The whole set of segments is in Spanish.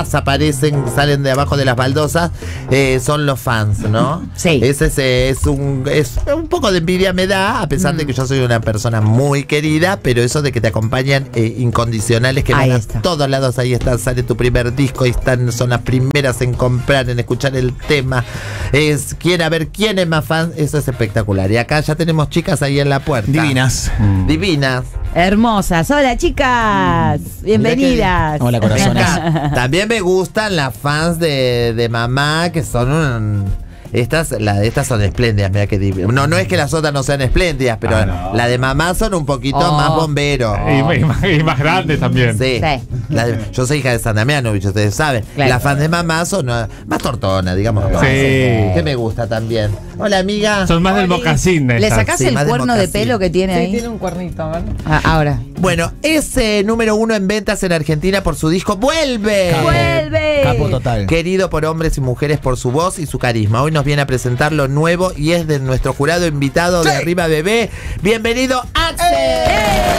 más aparecen, salen de abajo de las baldosas, son los fans, ¿no? Sí. Ese es un poco de envidia me da, a pesar de que yo soy una persona muy querida, pero eso de que te acompañan incondicionales, que van a todos lados, ahí está, sale tu primer disco y son las primeras en comprar, en escuchar el tema. Quiere ver quién es más fan, eso es espectacular. Y acá ya tenemos chicas ahí en la puerta. Divinas. Divinas. Hermosas. Hola, chicas. Bienvenidas. Hola, corazones. También me gustan las fans de mamá, que son estas son espléndidas, mira que divino. No es que las otras no sean espléndidas, pero la de mamá son un poquito más bombero. Y más grandes también. Sí. Yo soy hija de San Damianovich, ustedes saben. Claro. Las fans de mamá son más tortonas, digamos. Sí. Que me gusta también. Hola, amiga. Son más del mocasín. ¿Le sacás el cuerno de pelo que tiene ahí? Sí, tiene un cuernito, ¿verdad? Ahora. Bueno, es número 1 en ventas en Argentina por su disco ¡Vuelve! ¡Vuelve! Capo total. Querido por hombres y mujeres por su voz y su carisma. Hoy nos viene a presentar lo nuevo y es de nuestro jurado invitado de Arriba Bebé. Bienvenido, Axel.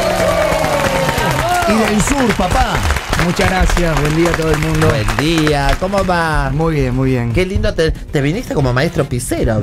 Y del sur, papá. Muchas gracias, buen día a todo el mundo. Buen día, ¿cómo va? Muy bien, muy bien. Qué lindo, te viniste como maestro pisero,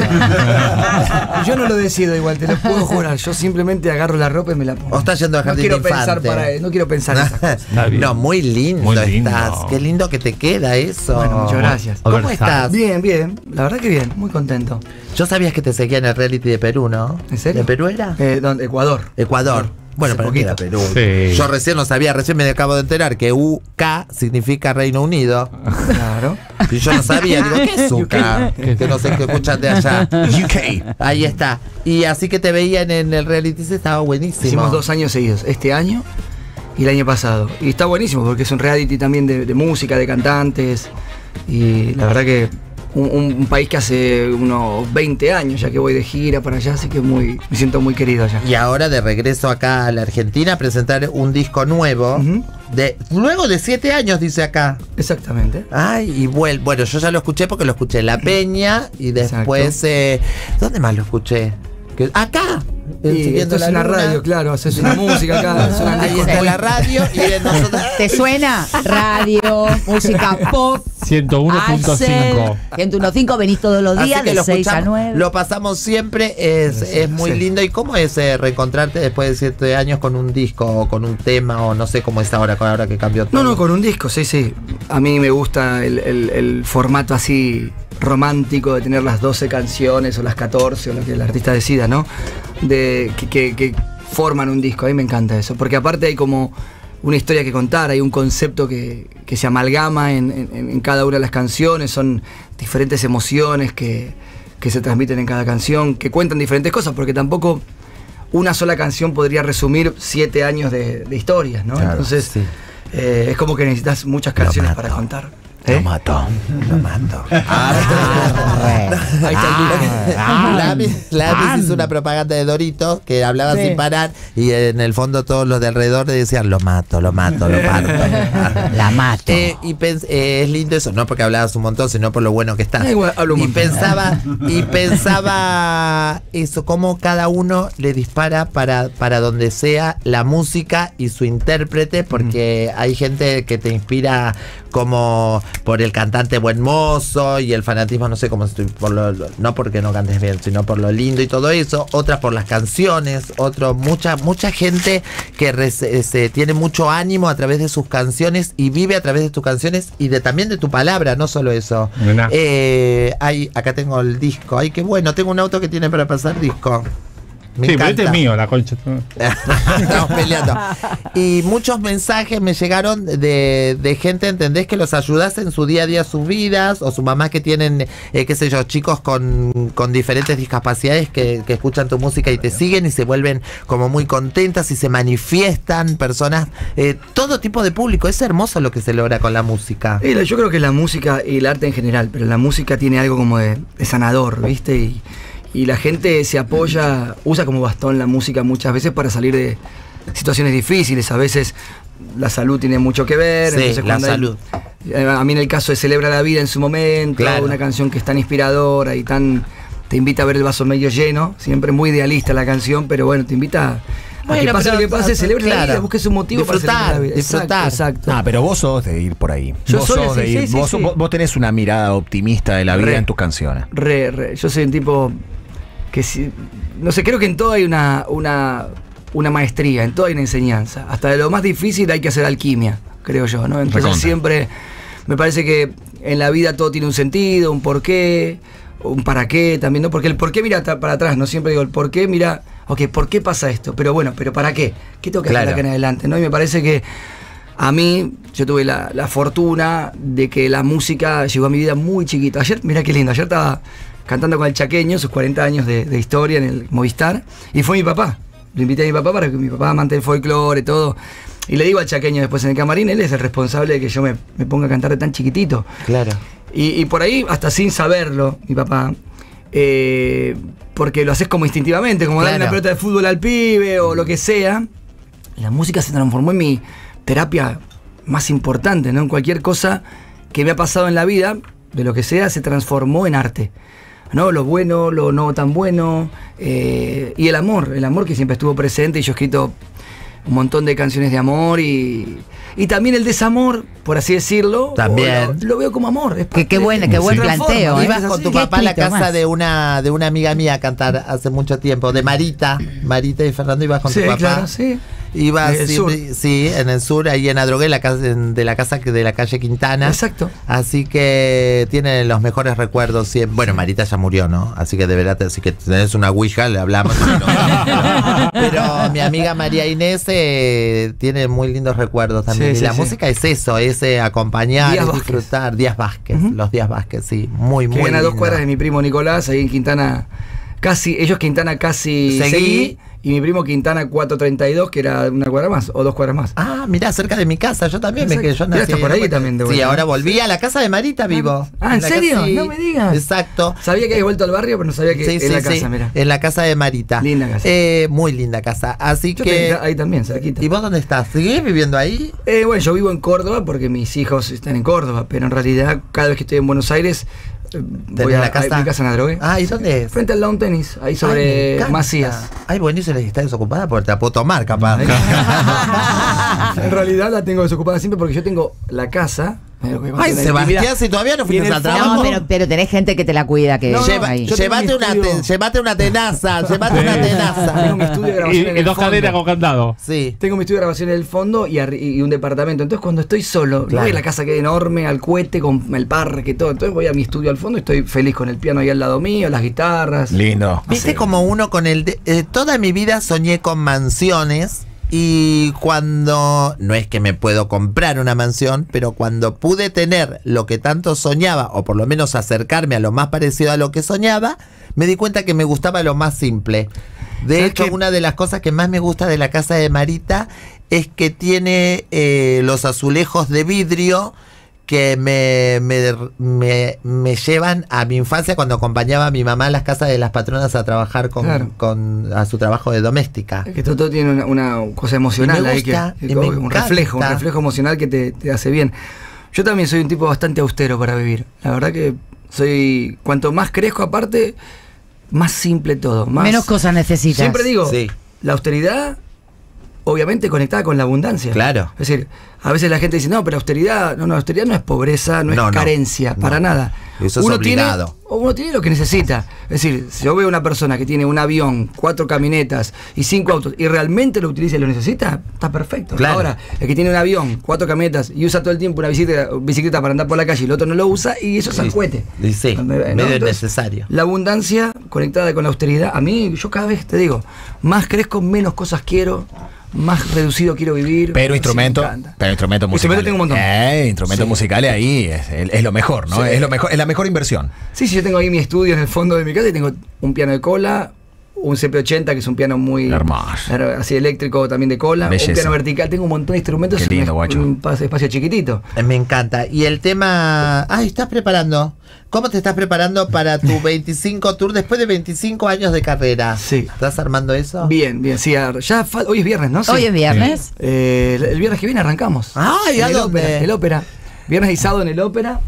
Yo no lo decido igual, te lo puedo jurar. Yo simplemente agarro la ropa y me la pongo. O estás yendo a jardín de infante. No quiero pensar esas cosas. No, muy lindo, estás. Qué lindo que te queda eso. Bueno, muchas gracias. ¿Cómo estás? Bien, bien. La verdad que bien, muy contento. Yo sabías que te seguía en el reality de Perú, ¿no? ¿En serio? ¿De Perú era? ¿Dónde? Ecuador. Ecuador. Bueno, pero era Perú. Sí. Yo recién no sabía, recién me acabo de enterar que UK significa Reino Unido. Claro. Y yo no sabía, digo, ¿qué es UK? Que no sé qué escuchan de allá. UK. Ahí está. Y así que te veían en el reality, estaba buenísimo. Hicimos 2 años seguidos, este año y el año pasado. Y está buenísimo porque es un reality también de música, de cantantes. Y la verdad que un país que hace unos 20 años ya que voy de gira para allá, así que me siento muy querido allá. Y ahora de regreso acá a la Argentina a presentar un disco nuevo. Luego de 7 años, dice acá. Exactamente. Ay, y bueno, yo ya lo escuché porque lo escuché en La Peña y después... ¿dónde más lo escuché? Acá. Y esto es una radio, claro, haces una música acá. Ahí está la radio y nosotros... ¿Te suena? Radio, música pop. 101.5. 101.5, venís todos los días de 6 a 9. Lo pasamos siempre, es muy lindo. ¿Y cómo es reencontrarte después de 7 años con un disco o con un tema o no sé cómo es ahora que cambió todo? No, con un disco, sí. A mí me gusta el formato así romántico de tener las 12 canciones o las 14 o lo que el artista decida, ¿no? Que forman un disco, a mí me encanta eso, porque aparte hay como una historia que contar, hay un concepto que se amalgama en cada una de las canciones, son diferentes emociones que se transmiten en cada canción, que cuentan diferentes cosas, porque tampoco una sola canción podría resumir 7 años de historias, ¿no? Claro, entonces es como que necesitas muchas canciones para contar. Lo mato. Ahí está el Lamis hizo una propaganda de Doritos que hablaba sin parar y en el fondo todos los de alrededor le decían lo mato. La mato. Y es lindo eso, no porque hablabas un montón, sino por lo bueno que estás. Y pensaba eso, cómo cada uno le dispara para donde sea la música y su intérprete, porque hay gente que te inspira como por el cantante buen mozo y el fanatismo, no sé cómo estoy, no porque no cantes bien, sino por lo lindo y todo eso, otras por las canciones, mucha gente que tiene mucho ánimo a través de sus canciones y vive a través de tus canciones y también de tu palabra, no solo eso. Acá tengo el disco, ay qué bueno, tengo un auto que tiene para pasar disco. Me sí, encanta. pero este es mío, la concha. Estamos peleando. Y muchos mensajes me llegaron de gente, ¿entendés? Que los ayudas en su día a día, sus vidas, o su mamá que tienen, qué sé yo, chicos con diferentes discapacidades que escuchan tu música y te siguen y se vuelven como muy contentas y se manifiestan personas, todo tipo de público. Es hermoso lo que se logra con la música. Yo creo que la música y el arte en general, pero la música tiene algo como de sanador, ¿viste? Y la gente se apoya, usa como bastón la música muchas veces para salir de situaciones difíciles. A veces la salud tiene mucho que ver. Sí, la salud. A mí en el caso de Celebra la Vida en su momento, claro, una canción que es tan inspiradora y te invita a ver el vaso medio lleno. Siempre muy idealista la canción, pero bueno, te invita que pase lo que pase, celebre la vida, busque su motivo para celebrar la vida. Disfrutar. Exacto. Pero vos sos de ir por ahí. Yo Vos soy, sos de sí, ir. sí, Vos sí. vos tenés una mirada optimista de la vida Re. en tus canciones. Yo soy un tipo que no sé, creo que en todo hay una maestría, en todo hay una enseñanza. Hasta de lo más difícil hay que hacer alquimia, creo yo, ¿no? Entonces Recontra. siempre me parece que en la vida todo tiene un sentido, un porqué, un para qué también, ¿no? Porque el por qué mira para atrás, no siempre digo el por qué mira, ok, ¿por qué pasa esto? Pero bueno, ¿pero para qué? ¿Qué tengo que hacer acá en adelante? ¿No? Y me parece que a mí, yo tuve la fortuna de que la música llegó a mi vida muy chiquito. Ayer, mirá qué lindo, ayer estaba cantando con el Chaqueño, sus 40 años de historia en el Movistar, y fue mi papá. Lo invité a mi papá para que mi papá amante del folclore, todo. Y le digo al Chaqueño después en el camarín, él es el responsable de que yo me ponga a cantar de tan chiquitito. Claro. Y por ahí, hasta sin saberlo, mi papá, porque lo haces como instintivamente, como darle una pelota de fútbol al pibe o lo que sea, la música se transformó en mi terapia más importante, ¿no? En cualquier cosa que me ha pasado en la vida, de lo que sea, se transformó en arte. ¿No? Lo bueno, lo no tan bueno, y el amor que siempre estuvo presente, y yo he escrito un montón de canciones de amor y también el desamor, por así decirlo. También. Lo veo como amor. Qué buen planteo. Ibas con tu papá a la casa de una amiga mía a cantar hace mucho tiempo, de Marita y Fernando, ibas con tu papá. Claro, sí. Ibas, sí, en el sur, ahí en Adrogué, de la casa de la calle Quintana. Exacto. Así que tiene los mejores recuerdos siempre. Bueno, Marita ya murió, ¿no? Así que de verdad, si que tenés una ouija, le hablamos. Pero mi amiga María Inés tiene muy lindos recuerdos también. Sí, y la sí, música es eso, es acompañar, Díaz es Vázquez. disfrutar. Díaz Vázquez, los Díaz Vázquez, sí. Muy, Que muy viene a 2 lindo. cuadras de mi primo Nicolás, ahí en Quintana, Quintana casi Seguí. y mi primo Quintana 432, que era una cuadra más, o 2 cuadras más. Ah, mirá, cerca de mi casa. Yo también Exacto. yo Mirá, nací estás por ahí en- también de Sí, vuelta. ahora volví a la casa de Marita vivo. Ah, ¿en la serio? casa, sí. No me digas. Exacto. Sabía que habías vuelto al barrio, pero no sabía que en la casa, mirá. En la casa de Marita. Linda casa. Muy linda casa. Así Yo que. ahí también, cerquita. ¿Y vos dónde estás? ¿Sigues viviendo ahí? Bueno, yo vivo en Córdoba porque mis hijos están en Córdoba, pero en realidad cada vez que estoy en Buenos Aires voy ¿Tenés a la casa? mi casa en Adrogué. Ah, ¿y dónde es? Frente al Lawn Tennis, ahí Ay, me sobre encanta. Macías. Ay, buenísimo, está desocupada porque te la puedo tomar, capaz. En realidad la tengo desocupada siempre porque yo tengo la casa. Ay, Sebastián, si todavía no fuiste Viene al el trabajo. No, pero tenés gente que te la cuida, que No, ahí. yo tengo Llévate mi estudio. llévate una tenaza, llévate una Tengo tenaza. mi estudio de grabación en Y el dos fondo. cadenas con candado. Sí. Tengo mi estudio de grabación en el fondo y un departamento. Entonces cuando estoy solo, Claro. no voy a la casa que es enorme, al cohete, con el parque, todo. Entonces voy a mi estudio al fondo y estoy feliz con el piano ahí al lado mío, las guitarras. Lindo. Viste como uno con toda mi vida soñé con mansiones. Y cuando, no es que me puedo comprar una mansión, pero cuando pude tener lo que tanto soñaba, o por lo menos acercarme a lo más parecido a lo que soñaba, me di cuenta que me gustaba lo más simple. De ¿Sabes hecho, qué? una de las cosas que más me gusta de la casa de Marita es que tiene los azulejos de vidrio que me llevan a mi infancia cuando acompañaba a mi mamá a las casas de las patronas a trabajar Claro. a su trabajo de doméstica. Que todo tiene una cosa emocional Y me ahí, gusta, que y me un encanta. reflejo emocional que te hace bien. Yo también soy un tipo bastante austero para vivir. La verdad que cuanto más crezco aparte, más simple todo. Menos cosas necesitas. Siempre digo, Sí. la austeridad, obviamente conectada con la abundancia. Claro. Es decir, a veces la gente dice, no, pero austeridad no es pobreza, no No, es no, carencia, no. para nada. Eso es obligado. Uno tiene lo que necesita. Es decir, si yo veo una persona que tiene un avión, 4 camionetas y 5 autos y realmente lo utiliza y lo necesita, está perfecto. Claro. Ahora, el que tiene un avión, 4 camionetas y usa todo el tiempo una bicicleta para andar por la calle y el otro no lo usa, y eso es al cohete. Y sí, ¿No? medio Entonces, innecesario. La abundancia conectada con la austeridad, a mí, yo cada vez te digo, más crezco, menos cosas quiero, más reducido quiero vivir. Pero Sí, instrumentos me encanta. musicales. Instrumentos tengo un montón. Instrumentos Sí. musicales ahí es lo mejor, ¿no? Sí. Es lo mejor, es la mejor inversión. Sí, yo tengo ahí mi estudio en el fondo de mi casa y tengo un piano de cola, un CP80 que es un piano muy Hermoso. así eléctrico también de cola, Belleza. un piano vertical, tengo un montón de instrumentos Qué lindo, guacho. en un espacio chiquitito. Me encanta. Y el tema... Ay, ¿estás preparando? ¿Cómo te estás preparando para tu 25 tour después de 25 años de carrera? Sí. ¿Estás armando eso? Bien, sí, hoy es viernes, ¿no? Sí. Hoy es viernes. El viernes que viene arrancamos. Ay, ¿a En el dónde? Ópera, el ópera. Viernes y sábado en el ópera.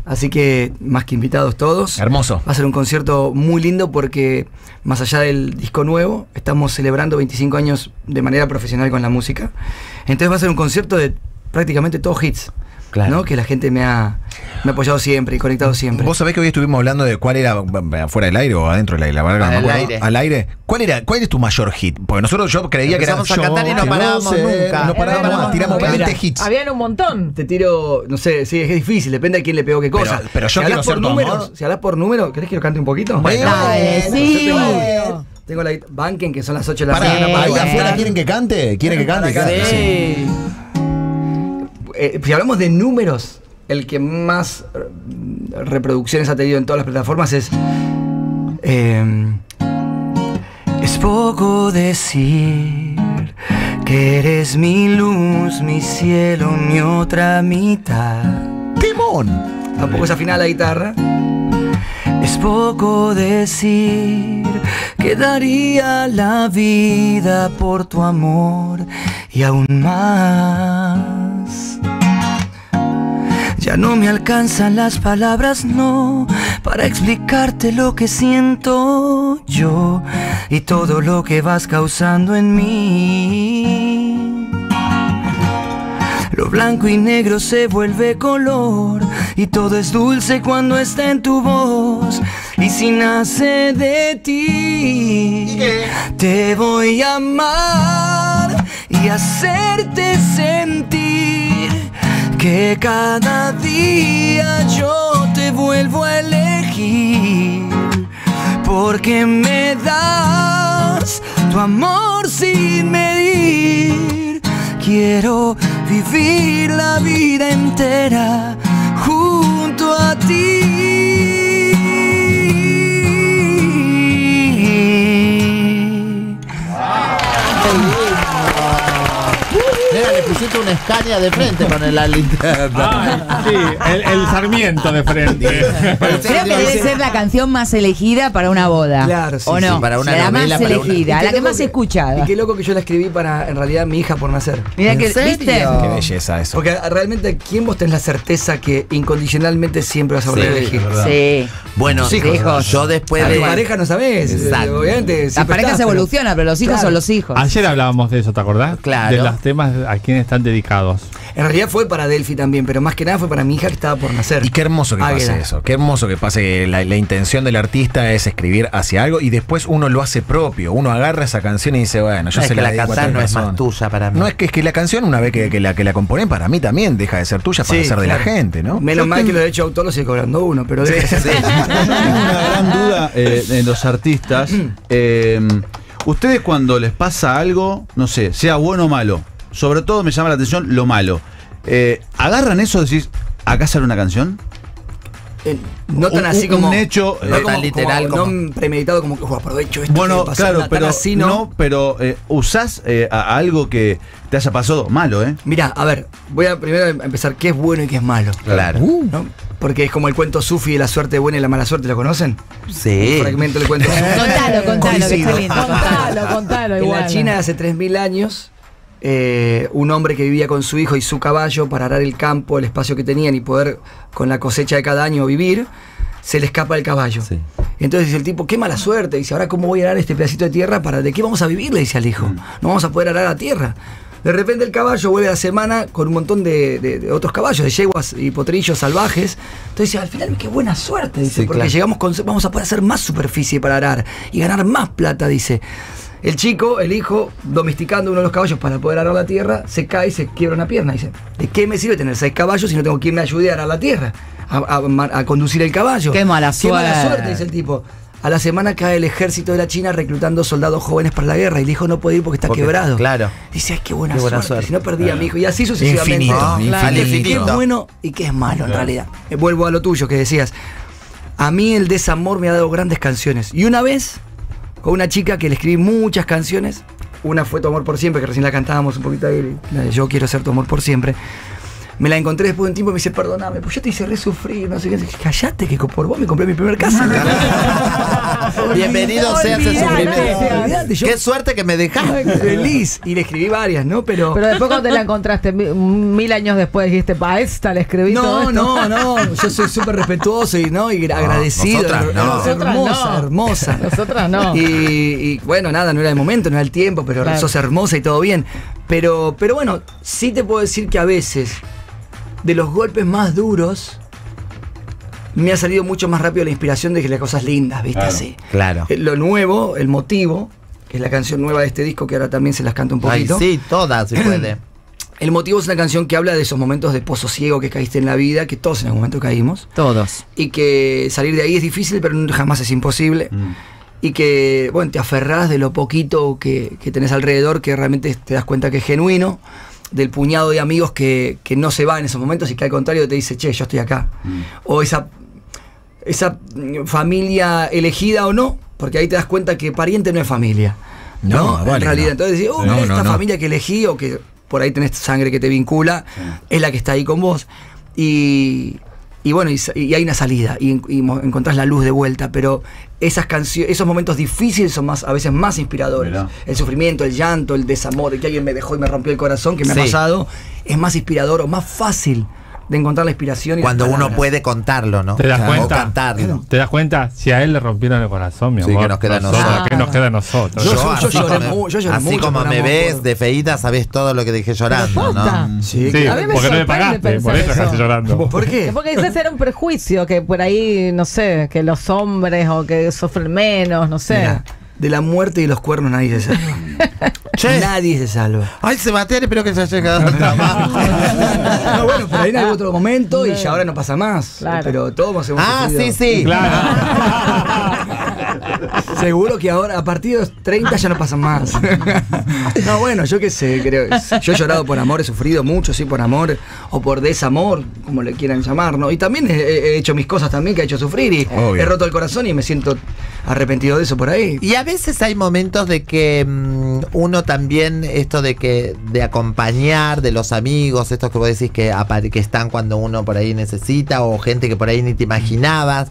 Así que, más que invitados todos. Hermoso. Va a ser un concierto muy lindo porque, más allá del disco nuevo, estamos celebrando 25 años de manera profesional con la música. Entonces va a ser un concierto de prácticamente todos hits. Claro. ¿No? Que la gente me ha apoyado siempre y conectado siempre. Vos sabés que hoy estuvimos hablando de cuál era, fuera del aire o adentro del aire, la verdad que no me Al acuerdo. aire. Al aire. ¿Cuál es tu mayor hit? Porque nosotros, yo creía que era Empezamos a cantar y no Yo, parábamos sé, nunca. No parábamos, tiramos nunca. 20 Mira, hits. Habían un montón. Te tiro, no sé, sí, es difícil, depende de quién le pegó qué cosa. Pero yo si quiero hablas ser por tu números, amor. si hablas por número, ¿querés que lo cante un poquito? Bueno, Dale, sí. Yo tengo la Banken, que son las 8 de la Pará, mañana. ahí para afuera cantar. quieren que cante. ¿Quieren que cante? Para acá. Sí. Si hablamos de números, el que más reproducciones ha tenido en todas las plataformas es poco decir que eres mi luz, mi cielo, mi otra mitad. ¡Timón! Tampoco es afinada la guitarra. Es poco decir que daría la vida por tu amor y aún más. Ya no me alcanzan las palabras, no, para explicarte lo que siento yo y todo lo que vas causando en mí. Lo blanco y negro se vuelve color y todo es dulce cuando está en tu voz. Y si nace de ti, te voy a amar y hacerte sentir que cada día yo te vuelvo a elegir, porque me das tu amor sin medir. Quiero vivir la vida entera junto a ti. Mira, le pusiste una Scania de frente con la linterna. Ah, sí, el Sarmiento de frente. Creo que debe ser la canción más elegida para una boda. Claro, sí, ¿O no? sí, para una la novela, más para una- elegida, Y la qué que loco más escuchada. Y qué loco que yo la escribí para, en realidad, mi hija por nacer. Mira ¿En que, serio? ¿viste? Qué belleza eso. Porque realmente, ¿quién vos tenés la certeza que incondicionalmente siempre vas a volver a elegir? Sí. Bueno, Sus hijos. yo después A tu de... pareja no sabés. Exacto. Obviamente. La siempre pareja estás, se pero- evoluciona, pero los hijos Claro. son los hijos. Ayer hablábamos de eso, ¿te acordás? Claro. De los temas a quién están dedicados. En realidad fue para Delphi también, pero más que nada fue para mi hija que estaba por nacer. Y qué hermoso que Águeda. pase eso. Qué hermoso que pase que la intención del artista es escribir hacia algo y después uno lo hace propio. Uno agarra esa canción y dice, bueno, yo Es se que la dedico a cantar tal no es persona. más tuya para mí. No, es que la canción, una vez que la componen, para mí también deja de ser tuya para Sí, ser de la claro. gente, ¿no? Menos mal que los derechos de autor los sigue cobrando uno, pero Sí, deja de ser. sí. Yo tengo una gran duda en los artistas. Ustedes cuando les pasa algo, no sé, sea bueno o malo, sobre todo me llama la atención lo malo. ¿Agarran eso y decís, acá sale una canción? No tan así como. Un hecho, no tan literal como- No premeditado como que aprovecho esto. bueno, que pasó, claro, tan pero así, no, pero usás a algo que te haya pasado malo, ¿eh? Mirá, a ver, voy a primero empezar qué es bueno y qué es malo. Claro. ¿No? Porque es como el cuento sufi de la suerte buena y la mala suerte, ¿lo conocen? Sí. Un fragmento del cuento sufi. Contalo, que está Coincido. lindo. Contalo, En igual. la China de hace 3000 años, un hombre que vivía con su hijo y su caballo para arar el campo, el espacio que tenían y poder con la cosecha de cada año vivir, se le escapa el caballo. Sí. Entonces dice el tipo, qué mala suerte. Dice, ahora cómo voy a arar este pedacito de tierra, ¿de qué vamos a vivir? Le dice al hijo. No vamos a poder arar la tierra. De repente el caballo vuelve a la semana con un montón de otros caballos, de yeguas y potrillos salvajes. Entonces dice, al final qué buena suerte, dice, Sí, porque claro. llegamos vamos a poder hacer más superficie para arar y ganar más plata, dice. El chico, el hijo, domesticando uno de los caballos para poder arar la tierra, se cae y se quiebra una pierna. Dice, ¿de qué me sirve tener 6 caballos si no tengo quien me ayude a arar la tierra? A conducir el caballo. Qué mala Qué mala suerte. suerte, dice el tipo. A la semana cae el ejército de la China reclutando soldados jóvenes para la guerra y el hijo no puede ir porque está Porque- quebrado. claro. Dice, ay, qué buena, Qué buena suerte. suerte. Si no perdí a mi hijo. Y así sucesivamente. Infinito, Al infinito. definir qué es bueno y qué es malo en realidad. Vuelvo a lo tuyo que decías. A mí el desamor me ha dado grandes canciones. Y una vez, con una chica que le escribí muchas canciones, una fue Tu amor por siempre, que recién la cantábamos un poquito ahí, la de Yo quiero ser tu amor por siempre. me la encontré después de un tiempo y me dice, perdóname, pues yo te hice re sufrir, no sé qué. Callate, que por vos me compré mi primer casa. Bienvenido sea ese sufrimiento. Olvidate, yo Qué suerte que me dejaste. feliz. Y le escribí varias, ¿no? Pero después cuando te la encontraste, 1000 años después, dijiste, pa' esta le escribí todo esto. no. Yo soy súper respetuoso y agradecido. nosotras no. Hermosa, hermosa. Nosotras no. Y bueno, nada, no era el momento, no era el tiempo, pero Claro. sos hermosa y todo bien. Pero bueno, sí te puedo decir que a veces, de los golpes más duros, me ha salido mucho más rápido la inspiración de que las cosas lindas, ¿viste? Claro. Así. Claro. Lo nuevo, el motivo, que es la canción nueva de este disco, que ahora también se las canto un Ay, poquito. sí, todas si puede. El motivo es una canción que habla de esos momentos de pozo ciego que caíste en la vida, que todos en algún momento caímos. Todos. Y que salir de ahí es difícil, pero jamás es imposible. Y que, bueno, te aferrás de lo poquito que tenés alrededor, que realmente te das cuenta que es genuino, del puñado de amigos que no se va en esos momentos y que al contrario te dice, che, yo estoy acá. O esa familia elegida o no, porque ahí te das cuenta que pariente no es familia. No, En vale, realidad, no. entonces decís, No, esta no. familia que elegí o que por ahí tenés sangre que te vincula, es la que está ahí con vos. Y bueno, y hay una salida, y encontrás la luz de vuelta, pero esas canciones, esos momentos difíciles son a veces más inspiradores. Mirá. El sufrimiento, el llanto, el desamor, de que alguien me dejó y me rompió el corazón, que me ha Sí. pasado, es más inspirador o más fácil de encontrar la inspiración. Y las Cuando uno palabras. puede contarlo, ¿no? ¿Te das O cuenta? cantarlo. ¿Te das cuenta? Si a él le rompieron el corazón, mi Sí, amor. que nos queda a nosotros. nosotros. ¿Qué nos queda a nosotros? Yo así lloré como- yo lloré así mucho como por me amor, ves por- de feíta, sabés todo lo que dejé llorando, Posta. ¿no? Sí, Sí, A mí me porque no le sorprende pagaste, por pensar eso eso. dejaste llorando. ¿Por qué? Porque quizás era un prejuicio que por ahí, no sé, que los hombres o que sufren menos, no sé. Mira, de la muerte y los cuernos nadie se salva. Che. Nadie se salva. Ay, Sebastián, espero que se haya llegado. No, bueno, pero ahí en algún otro momento y ya ahora no pasa más. Claro. Pero todos hemos Ah, sufrido. sí, sí. Claro. Seguro que ahora, a partir de los 30 ya no pasa más. No, bueno, yo qué sé, creo. Yo he llorado por amor, he sufrido mucho, sí, por amor, o por desamor, como le quieran llamar, ¿no? Y también he hecho mis cosas también que ha hecho sufrir y Obvio. he roto el corazón y me siento arrepentido de eso por ahí. Y a veces hay momentos de que uno también, esto de acompañar de los amigos, estos que vos decís que están cuando uno por ahí necesita, o gente que por ahí ni te imaginabas.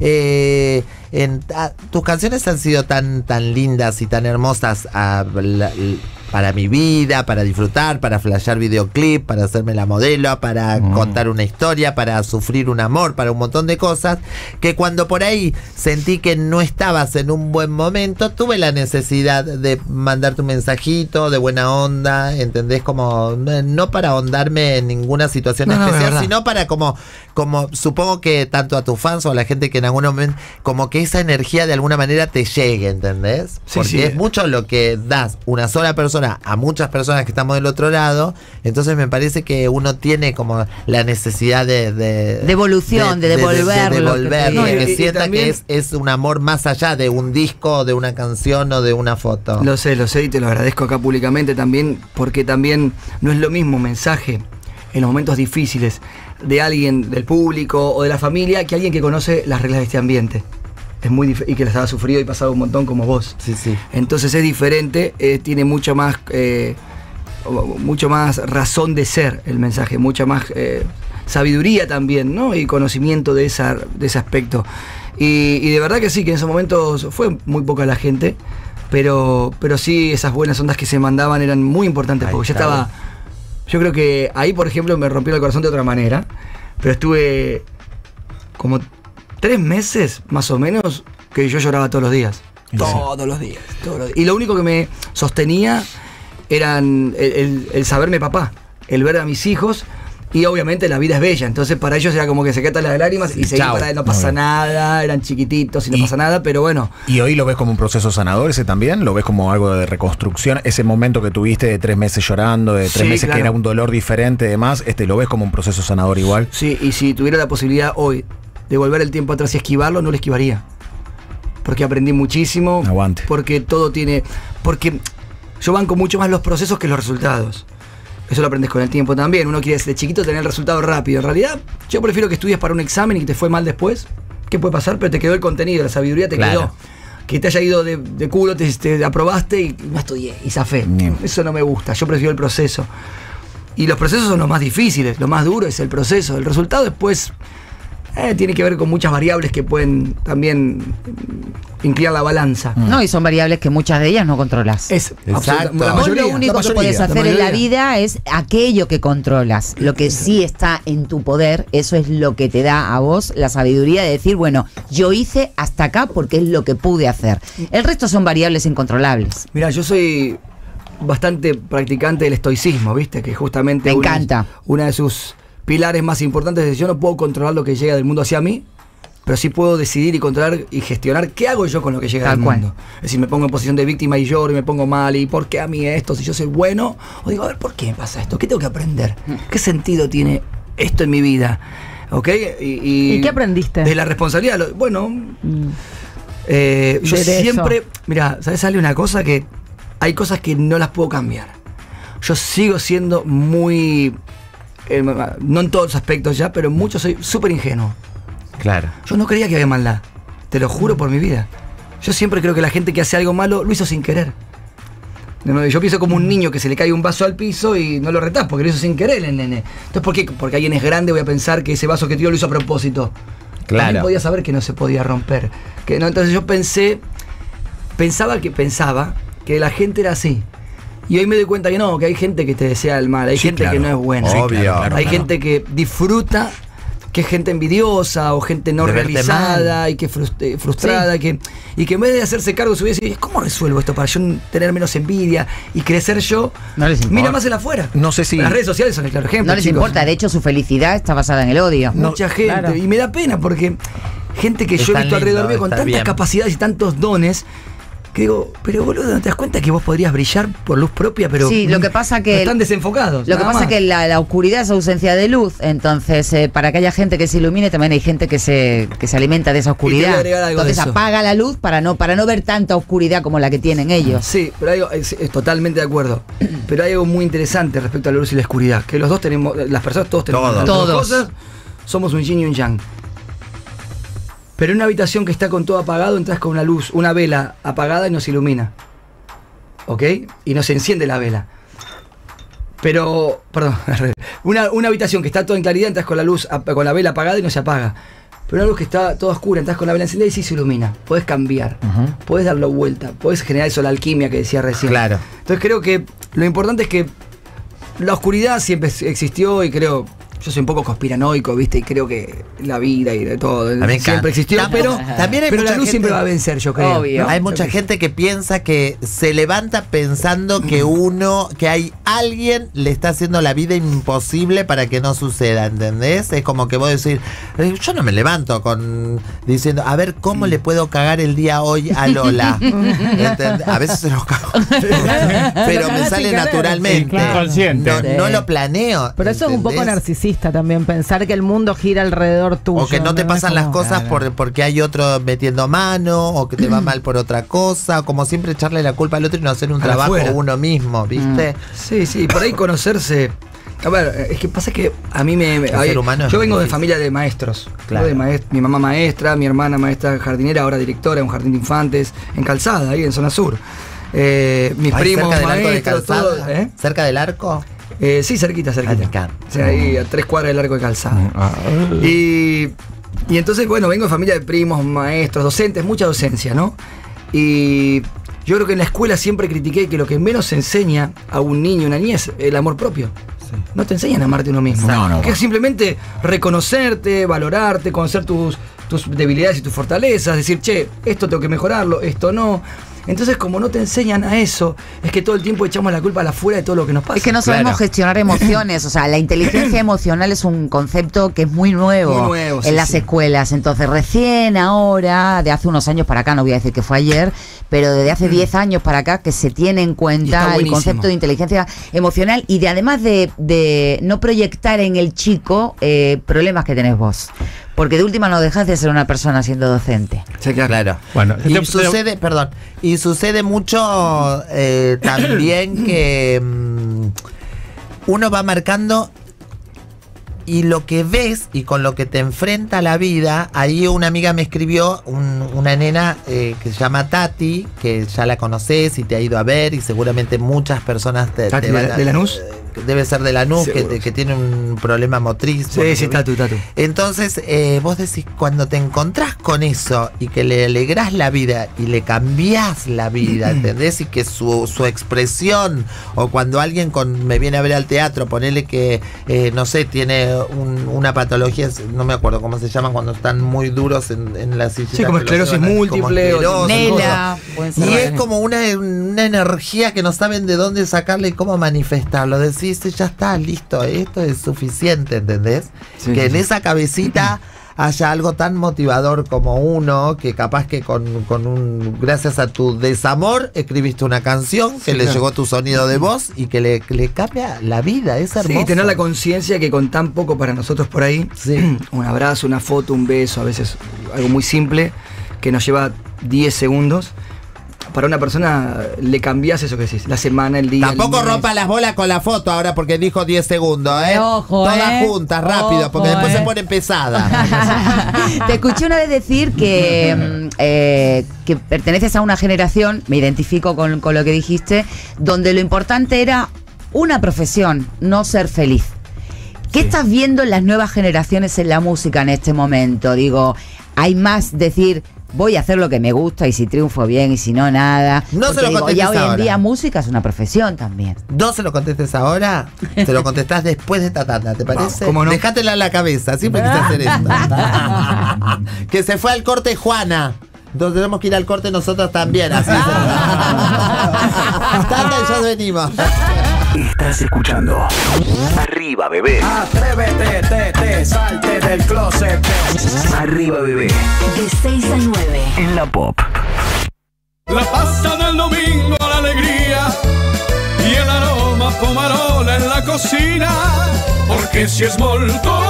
Tus canciones han sido tan lindas y tan hermosas para mi vida, para disfrutar, para flashear videoclip, para hacerme la modelo, para contar una historia, para sufrir un amor, para un montón de cosas, que cuando por ahí sentí que no estabas en un buen momento, tuve la necesidad de mandarte un mensajito de buena onda, ¿entendés? Como no para ahondarme en ninguna situación No, no, es especial, verdad. sino para como supongo que tanto a tus fans o a la gente que en algún momento, como que esa energía de alguna manera te llegue, ¿entendés? Sí, Porque sí. es mucho lo que das una sola persona a muchas personas que estamos del otro lado, entonces me parece que uno tiene como la necesidad de Devolución, de devolver lo que te devolverlo, dio. de que Y sienta también- que es un amor más allá de un disco, de una canción o de una foto. Lo sé y te lo agradezco acá públicamente también, porque también no es lo mismo un mensaje en los momentos difíciles de alguien del público o de la familia que alguien que conoce las reglas de este ambiente. Es muy y que las ha sufrido y pasado un montón como vos. Sí, sí. Entonces es diferente, tiene mucho más razón de ser el mensaje, mucha más sabiduría también, ¿no? Y conocimiento de ese aspecto. Y de verdad que sí, que en esos momentos fue muy poca la gente, pero sí esas buenas ondas que se mandaban eran muy importantes, Ahí porque ya está. estaba. Yo creo que ahí, por ejemplo, me rompió el corazón de otra manera, pero estuve como 3 meses, más o menos, que yo lloraba todos los días. Todos los días. Y lo único que me sostenía eran el saberme papá, el ver a mis hijos. Y obviamente la vida es bella, entonces para ellos era como que se quitan las lágrimas y seguir chao. para él, no pasa nada, eran chiquititos y no Y- pasa nada, pero bueno. ¿Y hoy lo ves como un proceso sanador ese también? ¿Lo ves como algo de reconstrucción? Ese momento que tuviste de 3 meses llorando, de 3 Sí, meses claro. que era un dolor diferente y demás, ¿lo ves como un proceso sanador igual? Sí, y si tuviera la posibilidad hoy de volver el tiempo atrás y esquivarlo, no lo esquivaría. Porque aprendí muchísimo. Aguante. Porque todo tiene. Porque yo banco mucho más los procesos que los resultados. Eso lo aprendes con el tiempo también. Uno quiere desde chiquito tener el resultado rápido. En realidad, yo prefiero que estudies para un examen y que te fue mal después. ¿Qué puede pasar? Pero te quedó el contenido, la sabiduría te Claro. quedó. Que te haya ido de culo, te aprobaste y no estudié y zafé. Bien. Eso no me gusta. Yo prefiero el proceso. Y los procesos son los más difíciles, lo más duro es el proceso. El resultado después tiene que ver con muchas variables que pueden también inclinar la balanza. No, y son variables que muchas de ellas no controlas. Es Exacto. la Vos mayoría, lo único la que mayoría, puedes la hacer en la mayoría. vida es aquello que controlas. Lo que sí está en tu poder, eso es lo que te da a vos la sabiduría de decir, bueno, yo hice hasta acá porque es lo que pude hacer. El resto son variables incontrolables. Mira, yo soy bastante practicante del estoicismo, ¿viste? Que justamente Me encanta. Una de sus pilares más importantes es: yo no puedo controlar lo que llega del mundo hacia mí, pero sí puedo decidir y controlar y gestionar qué hago yo con lo que llega Tal del cual. mundo. Es decir, me pongo en posición de víctima y lloro y me pongo mal, y ¿por qué a mí esto? Si yo soy bueno, o digo, a ver, ¿por qué me pasa esto? ¿Qué tengo que aprender? ¿Qué sentido tiene esto en mi vida? ¿Ok? ¿Y qué aprendiste? De la responsabilidad. Bueno, yo De siempre, mira, ¿sabes? Sale una cosa que hay cosas que no las puedo cambiar. Yo sigo siendo muy, no en todos los aspectos ya, pero en muchos soy súper ingenuo. Claro. Yo no creía que había maldad, te lo juro por mi vida. Yo siempre creo que la gente que hace algo malo lo hizo sin querer. Yo pienso como un niño que se le cae un vaso al piso y no lo retás porque lo hizo sin querer el nene. Entonces, ¿por qué? Porque alguien es grande, voy a pensar que ese vaso que tiró lo hizo a propósito. Claro. También podía saber que no se podía romper. Que no, entonces yo pensaba que la gente era así. Y hoy me doy cuenta que no, que hay gente que te desea el mal, hay Sí, gente claro. que no es buena. Obvio. Hay gente que disfruta, que es gente envidiosa o gente no De verte realizada mal. y que frustrada, y que en vez de hacerse cargo de su vida, dice, ¿cómo resuelvo esto para yo tener menos envidia y crecer yo? No les importa. Mira más el afuera. No sé si- Las redes sociales son el claro ejemplo. No les chicos. importa, de hecho su felicidad está basada en el odio. Mucha gente. claro. Y me da pena porque gente que Es yo he tan visto alrededor lindo mío con estar tantas bien. capacidades y tantos dones, que digo, pero boludo, ¿no te das cuenta que vos podrías brillar por luz propia? Pero Sí, lo que pasa que- están desenfocados. Lo que nada pasa es más. que la oscuridad es ausencia de luz, entonces para que haya gente que se ilumine también hay gente que se alimenta de esa Y te voy a oscuridad. agregar algo Entonces de eso. apaga la luz para no ver tanta oscuridad como la que tienen ellos. Sí, pero hay algo, es totalmente de acuerdo. Pero hay algo muy interesante respecto a la luz y la oscuridad. Que los dos tenemos, las personas todos tenemos las dos Todos. cosas. Somos un yin y un yang. Pero en una habitación que está con todo apagado, entras con una luz, una vela apagada y nos ilumina. ¿Ok? Y nos enciende la vela. Pero, perdón, una habitación que está toda en claridad, entras con la luz, con la vela apagada y no se apaga. Pero una luz que está toda oscura, entras con la vela encendida y sí se ilumina. Podés cambiar, podés darlo vuelta, podés generar eso, la alquimia que decía recién. Claro. Entonces creo que lo importante es que la oscuridad siempre existió y creo... Yo soy un poco conspiranoico, ¿viste? Y creo que la vida y de todo me encanta. siempre existió, pero También hay la mucha luz gente- siempre va a vencer, yo creo. Obvio. ¿no? Hay mucha gente que piensa que se levanta pensando que hay alguien le está haciendo la vida imposible para que no suceda, ¿entendés? Es como que vos decís, yo no me levanto diciendo, a ver cómo le puedo cagar el día hoy a Lola. ¿Entendés? A veces se los cago. Pero me cagás sale sin querer. naturalmente. Sí, claro. Inconsciente. No lo planeo. Pero eso es un poco ¿entendés? narcisista también, pensar que el mundo gira alrededor tuyo. O que no te Es pasan las como- cosas porque hay otro metiendo mano, o que te va mal por otra cosa, como siempre echarle la culpa al otro y no hacer un A la trabajo afuera. uno mismo, ¿viste? Sí, sí, por ahí conocerse. A ver, es que pasa que a mí ser humano es yo vengo de difícil. familia de maestros. Claro. Yo mi mamá maestra, mi hermana maestra jardinera, ahora directora de un jardín de infantes en Calzada, ahí en zona sur. Mis Ay, primos cerca del arco de maestros, Calzada. todos, ¿eh? ¿Cerca del arco? Sí, cerquita. Ay, me encanta. O sea, ahí a 3 cuadras del arco de Calzada. Y entonces, bueno, vengo de familia de primos, maestros, docentes, mucha docencia, ¿no? Y yo creo que en la escuela siempre critiqué que lo que menos se enseña a un niño, una niña, es el amor propio. No te enseñan a amarte uno mismo. No. Que es simplemente reconocerte, valorarte, conocer tus debilidades y tus fortalezas, decir, che, esto tengo que mejorarlo, esto no. Entonces, como no te enseñan a eso, es que todo el tiempo echamos la culpa a la fuera de todo lo que nos pasa. Es que no sabemos Claro. gestionar emociones, o sea, la inteligencia emocional es un concepto que es muy nuevo, Muy nuevo, sí, en las sí. escuelas. Entonces, recién ahora, de hace unos años para acá, no voy a decir que fue ayer, pero desde hace 10 años para acá que se tiene en Y está cuenta el buenísimo. concepto de inteligencia emocional y de además de no proyectar en el chico problemas que tenés vos. Porque de última no dejas de ser una persona siendo docente. Sí, claro. Bueno, Y te- sucede mucho también que uno va marcando y lo que ves y con lo que te enfrenta la vida. Ahí una amiga me escribió, una nena que se llama Tati, que ya la conoces y te ha ido a ver y seguramente muchas personas ¿Tati te van a... de Lanús? debe ser de Lanús, Seguro. que tiene un problema motriz. Sí, Tatu. Entonces, vos decís, cuando te encontrás con eso y que le alegrás la vida y le cambiás la vida, ¿entendés? Y que su expresión, o cuando alguien me viene a ver al teatro, ponele que, no sé, tiene una patología, no me acuerdo cómo se llaman, cuando están muy duros en la silla. Sí, como esclerosis múltiple, Nela. Y es como una energía que no saben de dónde sacarle y cómo manifestarlo. Decís, ya está, listo, esto es suficiente, ¿entendés? Sí, que sí, en sí. esa cabecita haya algo tan motivador como uno, que capaz que gracias a tu desamor escribiste una canción que le llegó tu sonido de voz y que le cambia la vida. Es hermoso. Sí, tener la conciencia que con tan poco para nosotros por ahí, Sí. un abrazo, una foto, un beso, a veces algo muy simple, que nos lleva 10 segundos, para una persona le cambiás eso que decís, la semana, el día. Tampoco el mes. rompa las bolas con la foto ahora porque dijo 10 segundos, ¿eh? Ojo, Todas juntas, rápido, Ojo, porque después se ¿eh? pone pesada. Te escuché una vez decir que perteneces a una generación, me identifico con lo que dijiste, donde lo importante era una profesión, no ser feliz. ¿Qué estás viendo en las nuevas generaciones en la música en este momento? Digo, hay más decir, voy a hacer lo que me gusta y si triunfo bien y si no, nada. No Porque se lo digo, contestes ya hoy en ahora. día música es una profesión también. No se lo contestes ahora, se lo contestás después de esta tanda, ¿te parece? ¿cómo no? Dejátela en la cabeza, siempre quise hacer esto. Que se fue al corte Juana. Entonces tenemos que ir al corte nosotros también. Así tanda y ya venimos. Estás escuchando Arriba Bebé. Atrévete, salte del closet. Arriba Bebé. De 6 a 9. En la Pop. La pasta del domingo, la alegría y el aroma pomarola en la cocina. Porque si es molto,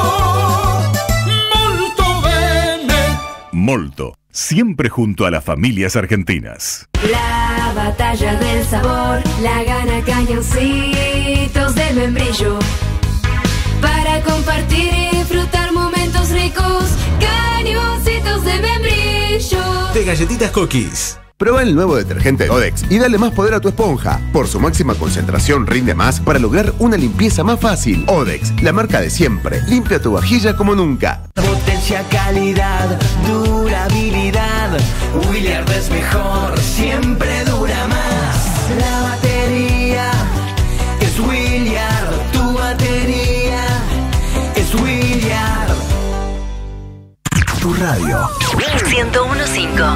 molto bene. Molto, siempre junto a las familias argentinas. La batalla del sabor la gana Cañoncitos de Membrillo. Para compartir y disfrutar momentos ricos, Cañoncitos de Membrillo. De galletitas Cookies. Prueba el nuevo detergente Odex y dale más poder a tu esponja. Por su máxima concentración rinde más para lograr una limpieza más fácil. Odex, la marca de siempre. Limpia tu vajilla como nunca. Potencia, calidad, durabilidad. Williard es mejor, siempre dura más. La batería es Williard, tu batería es Williard. Tu radio. 101.5.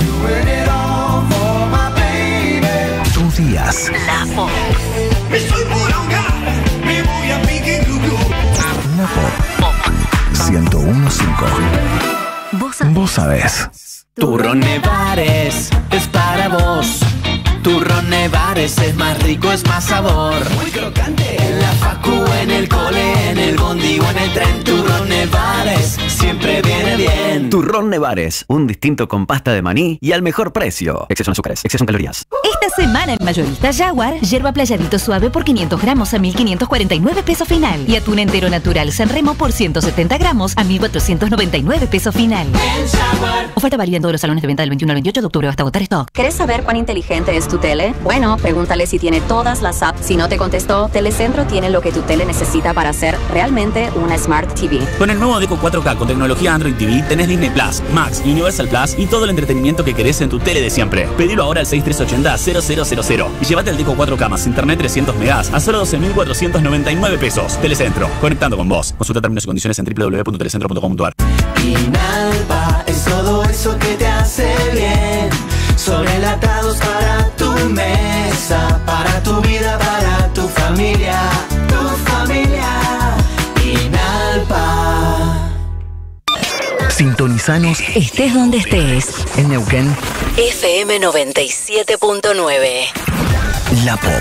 Tus días. La Pop. Estoy moronga, me voy a Piqui Cucú. La Pop. 101.5. Vos sabés. Turrón Nevares es para vos. Turrón Nevares es más rico, es más sabor. Muy crocante. En la facu, en el cole, en el bondi o en el tren. Turrón Nevares siempre viene bien. Turrón Nevares, un distinto con pasta de maní y al mejor precio. Exceso en azúcares, exceso en calorías. Esta semana en Mayorista Jaguar, yerba playadito suave por 500 gramos a 1.549 pesos final. Y atún entero natural San Remo por 170 gramos a 1.499 pesos final. Oferta válida en todos los salones de venta del 21 al 28 de octubre hasta agotar stock. ¿Querés saber cuán inteligente es tu tele? Bueno, pregúntale si tiene todas las apps. Si no te contestó, Telecentro tiene lo que tu tele necesita para ser realmente una Smart TV. Con el nuevo Deco 4K con tecnología Android TV tenés Disney Plus, Max, Universal Plus y todo el entretenimiento que querés en tu tele de siempre. Pedilo ahora al 6380-0000 y llévate el Deco 4K más internet 300 megas a solo 12.499 pesos. Telecentro, conectando con vos. Consulta términos y condiciones en www.telecentro.com.ar. Inalba es todo eso que te hace bien. Son enlatados para tu mesa, para tu vida, para tu familia. Tu familia. Inalba. Sintonizanos. Estés donde estés. En Neuquén. FM 97.9. La Pop.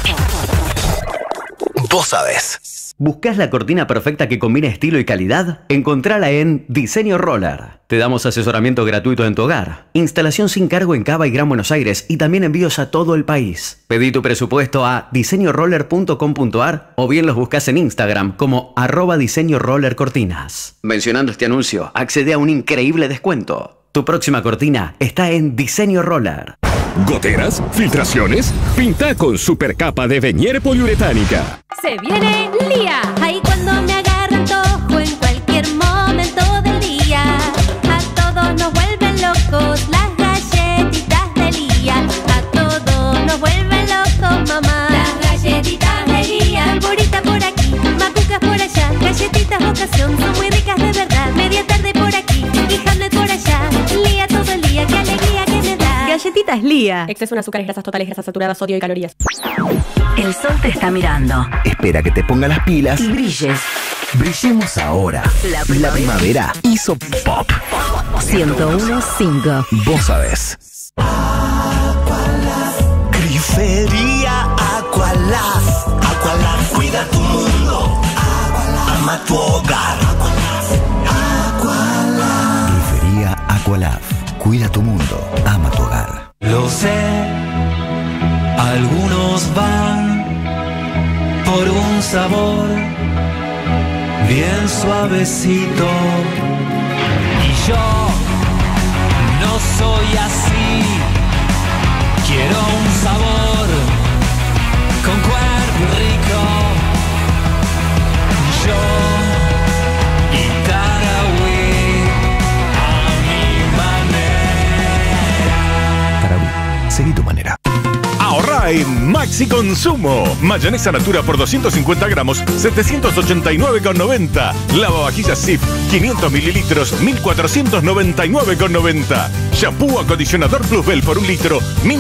Vos sabés. ¿Buscás la cortina perfecta que combine estilo y calidad? Encontrala en Diseño Roller. Te damos asesoramiento gratuito en tu hogar, instalación sin cargo en Cava y Gran Buenos Aires y también envíos a todo el país. Pedí tu presupuesto a diseñoroller.com.ar o bien los buscas en Instagram como @diseñorollercortinas. Mencionando este anuncio, accede a un increíble descuento. Tu próxima cortina está en Diseño Roller. ¿Goteras? ¿Filtraciones? Pinta con supercapa de Venier poliuretánica. Se viene Lía, ahí cuando me agarra antojo en cualquier momento del día. A todos nos vuelven locos las galletitas de Lía. A todos nos vuelven locos, mamá. Las galletitas de Lía. Alborita por aquí, macucas por allá. Galletitas ocasión, son muy ricas de verdad. Media tarde por aquí y Hamlet por allá. Lía todo el día, qué alegría que me da. Galletitas Lía. Exceso en azúcares, grasas totales, grasas saturadas, sodio y calorías. El sol te está mirando. Espera que te ponga las pilas Y brilles. Brillemos ahora. La primavera hizo pop. 101.5. Vos sabés. Grifería Aqualaf. Aqualaf cuida tu mundo. Ama tu hogar. Grifería Aqualaf. Cuida tu mundo. Ama tu hogar. Lo sé, algunos van por un sabor bien suavecito. Y yo no soy así. Quiero un sabor con cuerpo rico. Yo, Itaraui, a mi manera. Tarabu, seguí tu manera. Ahorra en Maxi Consumo. Mayonesa Natura por 250 gramos, 789,90. Lavavajillas Sif, 500 mililitros, 1499,90. Shampoo acondicionador Plusbel por 1 litro,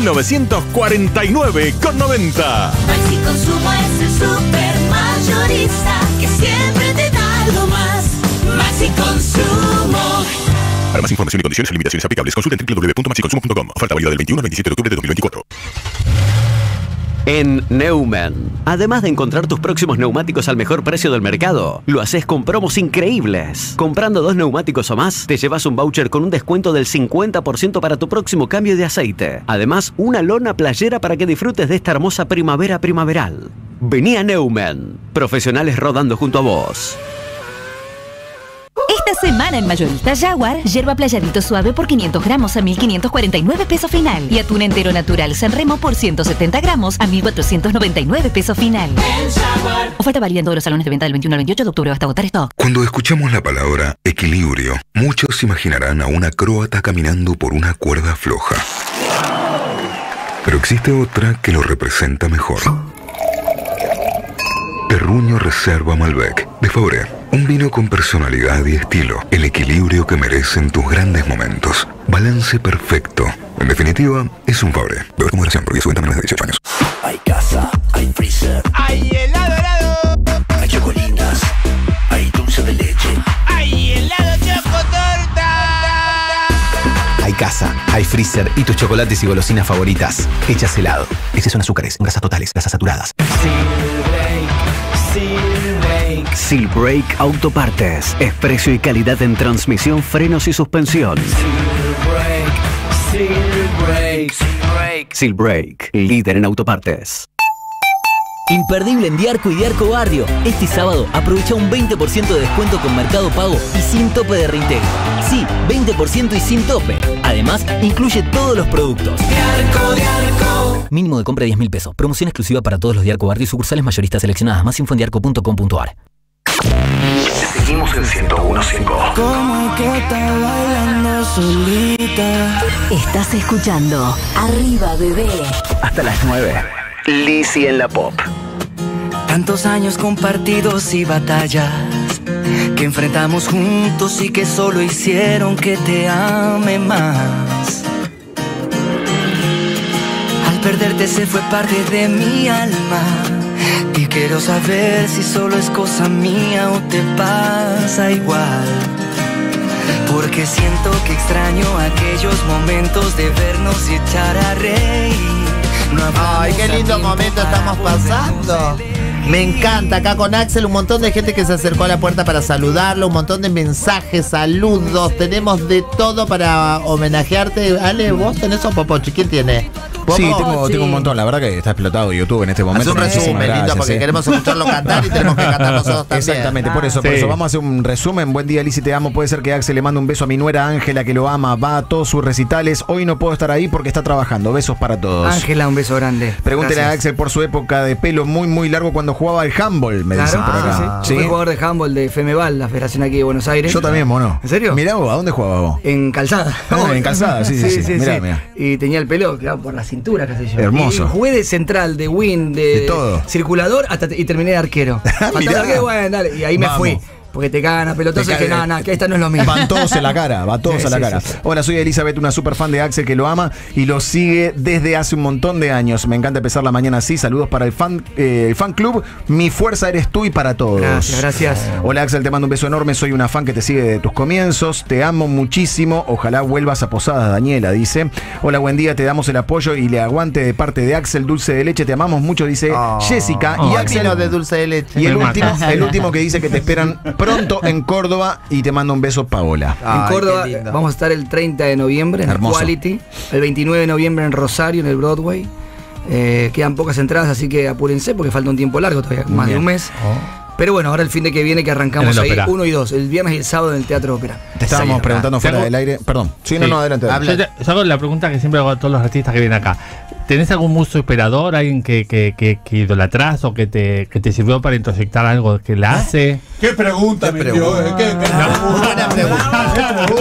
1949,90. Maxi Consumo es el super mayorista que siempre te da algo más. Maxi Consumo. Para más información y condiciones y limitaciones aplicables, consulta en www.maxiconsumo.com. Oferta válida del 21 al 27 de octubre de 2024. En Neumann, además de encontrar tus próximos neumáticos al mejor precio del mercado, lo haces con promos increíbles. Comprando 2 neumáticos o más, te llevas un voucher con un descuento del 50% para tu próximo cambio de aceite. Además, una lona playera para que disfrutes de esta hermosa primavera primaveral. Vení a Neumann, profesionales rodando junto a vos. Esta semana en Mayorista Jaguar, yerba playadito suave por 500 gramos a 1.549 peso final. Y atún entero natural San Remo por 170 gramos a 1.499 peso final. Oferta válida en todos los salones de venta del 21 al 28 de octubre hasta agotar stock. Cuando escuchamos la palabra equilibrio, muchos imaginarán a una acróbata caminando por una cuerda floja. Pero existe otra que lo representa mejor. Terruño Reserva Malbec de Fabré. Un vino con personalidad y estilo. El equilibrio que merecen tus grandes momentos. Balance perfecto. En definitiva, es un Fabré. Bebe con moderación porque su venta menos de 18 años. Hay casa, hay freezer, hay helado, hay chocolinas, hay dulce de leche, hay helado chocotorta. Hay casa, hay freezer y tus chocolates y golosinas favoritas. Hechas helado. Exceso en azúcares, grasas totales, grasas saturadas. Seal Brake Autopartes. Es precio y calidad en transmisión, frenos y suspensión. Seal Brake, líder en autopartes. Imperdible en Diarco y Diarco Barrio. Este sábado aprovecha un 20% de descuento con Mercado Pago y sin tope de reintegro. Sí, 20% y sin tope. Además, incluye todos los productos. Diarco. Mínimo de compra de 10.000 pesos. Promoción exclusiva para todos los Diarco Barrio y sucursales mayoristas seleccionadas. Más info en diarco.com.ar. Seguimos en 101.5. Como que está bailando solita. Estás escuchando Arriba Bebé. Hasta las 9. Lizzy en la pop. Tantos años compartidos y batallas que enfrentamos juntos y que solo hicieron que te ame más. Al perderte se fue parte de mi alma y quiero saber si solo es cosa mía o te pasa igual. Porque siento que extraño aquellos momentos de vernos y echar a reír. Ay, qué lindo momento estamos pasando. Me encanta, acá con Axel, un montón de gente que se acercó a la puerta para saludarlo, un montón de mensajes, saludos, tenemos de todo para homenajearte. Ale, ¿vos tenés un popochi? ¿Quién tiene? Sí, tengo un montón. La verdad que está explotado YouTube en este momento. Haz un resumen, lindo, porque queremos escucharlo cantar y tenemos que cantar nosotros también. Exactamente, por eso vamos a hacer un resumen. Buen día, Lizzy, te amo. Puede ser que Axel le mande un beso a mi nuera Ángela, que lo ama, va a todos sus recitales. Hoy no puedo estar ahí porque está trabajando. Besos para todos. Ángela, un beso grande. Pregúntele a Axel por su época de pelo muy largo cuando jugaba al handball, me dicen por acá. Sí. Fui jugador de handball de FEMEBAL, la federación aquí de Buenos Aires. Yo también, mono. ¿En serio? Mirá vos, ¿a dónde jugabas vos? En Calzada. En Calzada, sí. Mirá. Y tenía el pelo, claro, por la cintura, qué sé yo. Hermoso. Y jugué de central, de win, de todo. Circulador, y terminé de arquero. Faltaba arquero, bueno, dale. Y ahí me fui. Porque te cagan a pelotazo y que nada, que esta no es lo mismo. Van todos a la cara, Sí. Hola, soy Elizabeth, una super fan de Axel que lo ama y lo sigue desde hace un montón de años. Me encanta empezar la mañana así. Saludos para el fan club. Mi fuerza eres tú y para todos. Gracias. Hola Axel, te mando un beso enorme. Soy una fan que te sigue de tus comienzos. Te amo muchísimo. Ojalá vuelvas a Posadas, Daniela, dice. Hola, buen día, te damos el apoyo y le aguante de parte de Axel. Dulce de leche, te amamos mucho, dice Jessica. Y Axel de dulce de leche. Y el último que dice que te esperan pronto en Córdoba y te mando un beso, Paola. En Córdoba vamos a estar el 30 de noviembre en Hermoso. Quality, el 29 de noviembre en Rosario, en el Broadway. Quedan pocas entradas, así que apúrense porque falta un tiempo largo, todavía más de un mes. Pero bueno, ahora el fin de que viene que arrancamos ahí, 1 y 2, el viernes y el sábado en el Teatro Ópera. Te estábamos preguntando fuera del aire. Perdón. Sí, no, adelante. Yo hago la pregunta que siempre hago a todos los artistas que vienen acá. ¿Tenés algún muso inspirador, alguien que idolatrás o que te sirvió para introyectar algo que la hace? ¿Qué pregunta, mi Dios? Buena pregunta.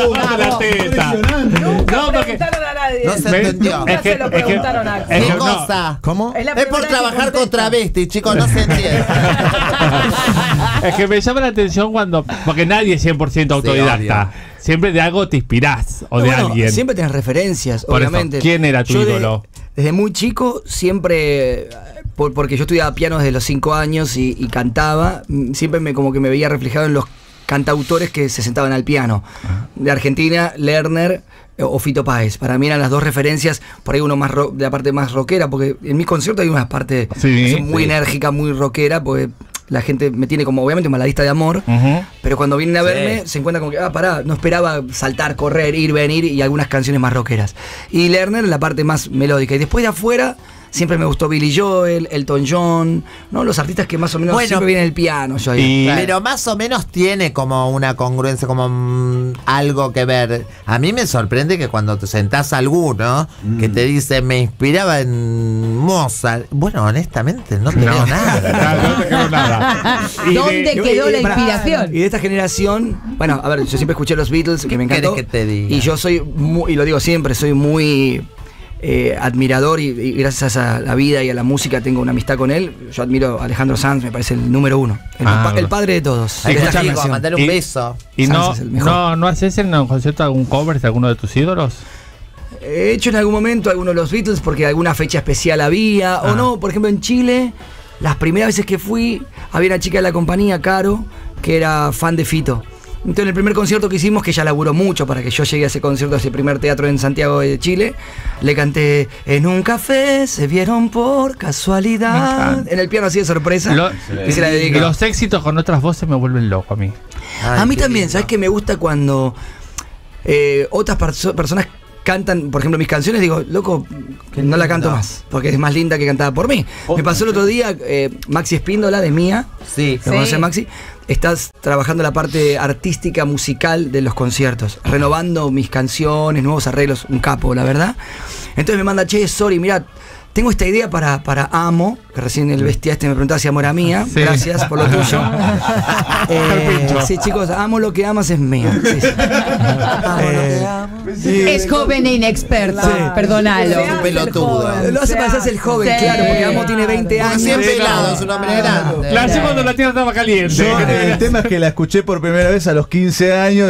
No, porque no se entendió. Se lo preguntaron a ¿Qué cosa? ¿Cómo? Es por trabajar con travestis, chicos, no se entiende. Es que me llama la atención porque nadie es 100% autodidacta. Siempre de algo te inspirás o de alguien. Siempre tenés referencias, por obviamente. Eso, ¿quién era tu ídolo? Desde muy chico, siempre, porque yo estudiaba piano desde los 5 años y cantaba, siempre como que me veía reflejado en los cantautores que se sentaban al piano. De Argentina, Lerner o Fito Páez. Para mí eran las dos referencias, por ahí uno más de la parte más rockera, porque en mis conciertos hay una parte muy enérgica, muy rockera, porque la gente me tiene como obviamente una lista de amor, pero cuando vienen a verme se encuentran como que, pará, no esperaba saltar, correr, ir, venir, y algunas canciones más rockeras. Y Lerner la parte más melódica. Y después de afuera siempre me gustó Billy Joel, Elton John, ¿no? Los artistas que más o menos siempre vienen el piano. Pero más o menos tiene como una congruencia, como algo que ver. A mí me sorprende que cuando te sentás a alguno que te dice, me inspiraba en Mozart. Bueno, honestamente, no te veo nada. No te quedó nada. ¿Dónde quedó la inspiración? Y de esta generación, bueno, a ver, yo siempre escuché los Beatles, que me encantó. ¿Qué te diga? Y yo soy muy, y lo digo siempre, soy muy admirador y gracias a la vida y a la música tengo una amistad con él. Yo admiro a Alejandro Sanz, me parece el número 1. El padre de todos. Hay que mandarle un beso. ¿Y no haces en un concierto algún cover de alguno de tus ídolos? He hecho en algún momento alguno de los Beatles porque alguna fecha especial había. O no, por ejemplo en Chile, las primeras veces que fui, había una chica de la compañía, Caro, que era fan de Fito. Entonces, en el primer concierto que hicimos, que ella laburó mucho para que yo llegue a ese concierto, a ese primer teatro en Santiago de Chile, le canté En un café se vieron por casualidad. En el piano así de sorpresa. Y se la dediqué. Los éxitos con otras voces me vuelven loco a mí. A mí también, ¿sabes qué? Me gusta cuando otras personas cantan, por ejemplo, mis canciones, digo, loco, no la canto más, porque es más linda que cantada por mí. Me pasó el otro día, Maxi Espíndola, de Mía. Sí. ¿Lo conoces, Maxi? Estás trabajando la parte artística, musical de los conciertos, renovando mis canciones, nuevos arreglos, un capo, la verdad. Entonces me manda, che, sorry, mirá, tengo esta idea para Amo, que recién el bestia me preguntaba si amor era mía. Sí. Gracias por lo tuyo. Sí, chicos, amo lo que amas es mío. Sí, sí. Es joven e inexperto. Sí. Perdónalo. Es un pelotudo. Lo hace pasarse el joven, claro, porque Amo tiene 20 años. Siempre pelado, es un hombre grande. La hace cuando la tierra estaba caliente. El tema es que la escuché por primera vez a los 15 años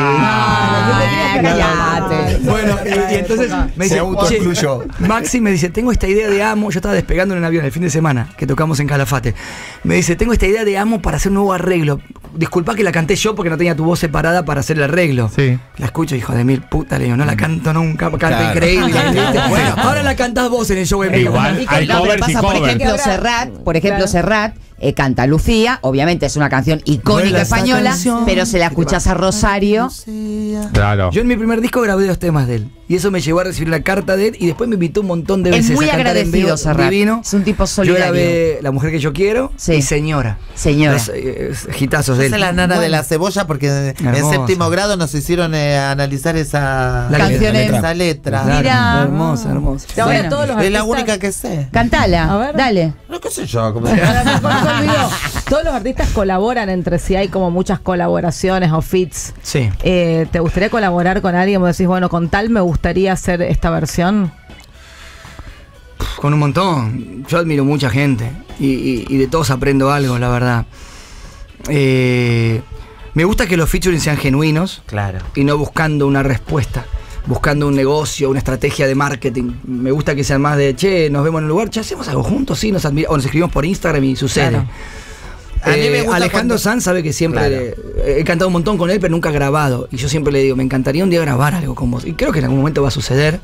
Bueno, y entonces me dice, Maxi me dice, tengo esta idea de Amo. Yo estaba despegando en un avión el fin de semana que tocamos en Calafate. Me dice, tengo esta idea de Amo para hacer un nuevo arreglo. Disculpa que la canté yo porque no tenía tu voz separada para hacer el arreglo. Sí. La escucho, hijo de mil puta, le digo, no la canto nunca, canta increíble. Bueno, ahora la cantás vos en el show en vivo. Por ejemplo, Serrat canta Lucía. Obviamente es una canción icónica Vuela esa española, canción. pero se la escuchás a Rosario. Claro. Yo en mi primer disco grabé 2 temas de él. Y eso me llevó a recibir una carta de él. Y después me invitó un montón de veces Es muy a cantar en vivo. agradecido, Serrat. Divino. Es un tipo Yo solidario. grabé La mujer que yo quiero y Señora. Señora. Los hitazos de él. Esa es la nana de la cebolla, porque en Hermosa. séptimo grado nos hicieron analizar esa La letra. Mira. Hermosa, hermosa. Bueno, todos los es la artistas- única que sé. Cantala. A ver. Dale. No, qué sé yo. Como... Todos los artistas colaboran entre sí, hay como muchas colaboraciones o feats. Sí. ¿Te gustaría colaborar con alguien? Vos decís, bueno, con tal me gustaría hacer esta versión. Con un montón. Yo admiro mucha gente. Y de todos aprendo algo, la verdad. Me gusta que los featuring sean genuinos. Claro. Y no buscando una respuesta. Buscando un negocio, una estrategia de marketing. Me gusta que sean más de, che, nos vemos en el lugar, che, hacemos algo juntos, sí, nos escribimos por Instagram y sucede. Claro. A mí me gusta Alejandro Sanz sabe que siempre he cantado un montón con él, pero nunca grabado. Y yo siempre le digo, me encantaría un día grabar algo con vos. Y creo que en algún momento va a suceder.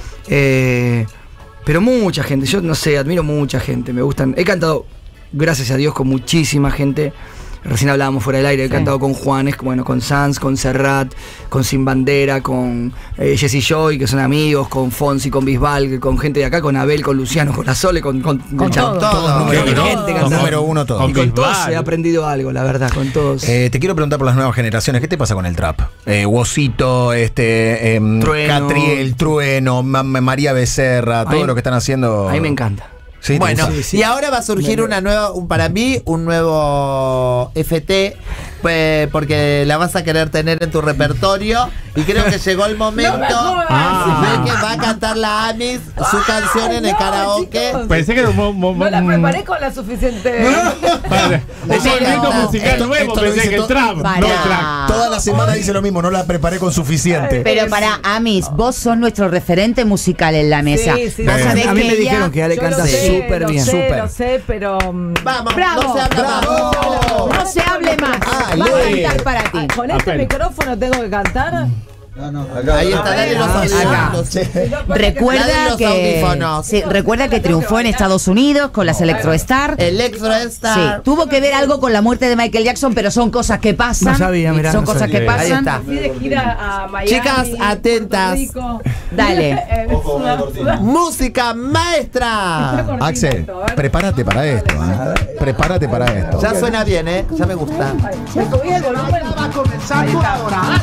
Pero mucha gente, yo no sé, admiro mucha gente. Me gustan. He cantado, gracias a Dios, con muchísima gente. Recién hablábamos fuera del aire, he cantado con Juanes, bueno, con Sanz, con Serrat, con Sin Bandera, con Jesse Joy, que son amigos, con Fonsi, con Bisbal, con gente de acá, con Abel, con Luciano, con La Sole, con Todo. gente cantando. Número 1 todo. Y con todos he aprendido algo, la verdad, con todos. Te quiero preguntar por las nuevas generaciones, ¿qué te pasa con el trap? Wosito, Trueno. Catriel, Trueno, María Becerra, todo lo que están haciendo. A mí me encanta. Sí, Bueno, sí. y ahora va a surgir una nueva, para mí, un nuevo FT, pues, porque la vas a querer tener en tu repertorio y creo que llegó el momento de que va a cantar la Amis su canción en el karaoke. Pensé que era un No la preparé con la suficiente. un movimiento musical nuevo, lo pensé dice que el trap, Pará. no track. Toda la semana dice lo mismo, no la preparé con suficiente. Pero para Amis, vos sos nuestro referente musical en la mesa. Sí, sí. Vos sabés A mí que me ella- dijeron que Ale Yo canta lo sé, súper lo bien. sé, Lo sé, pero. Vamos, Bravo, no se habla bravo. más. No se hable más. Ah, Va a lee. cantar para ti. ¿Con este Apel. micrófono tengo que cantar? Ahí está, dale los audífonos. Recuerda Dale los que, audífonos. sí, recuerda que triunfó en Estados Unidos con las Electrostar. Electro Sí, Star. tuvo que ver algo con la muerte de Michael Jackson, pero son cosas que pasan. No sabía, mirá, son no cosas que sabía. Ahí pasan. está. Así de gira a Miami. Chicas, atentas. Puerto Rico. Dale. Música maestra. Axel, prepárate para esto. Prepárate para esto. Ya suena bien, ya me gusta. Ya subí el volumen. Va a comenzar ahora,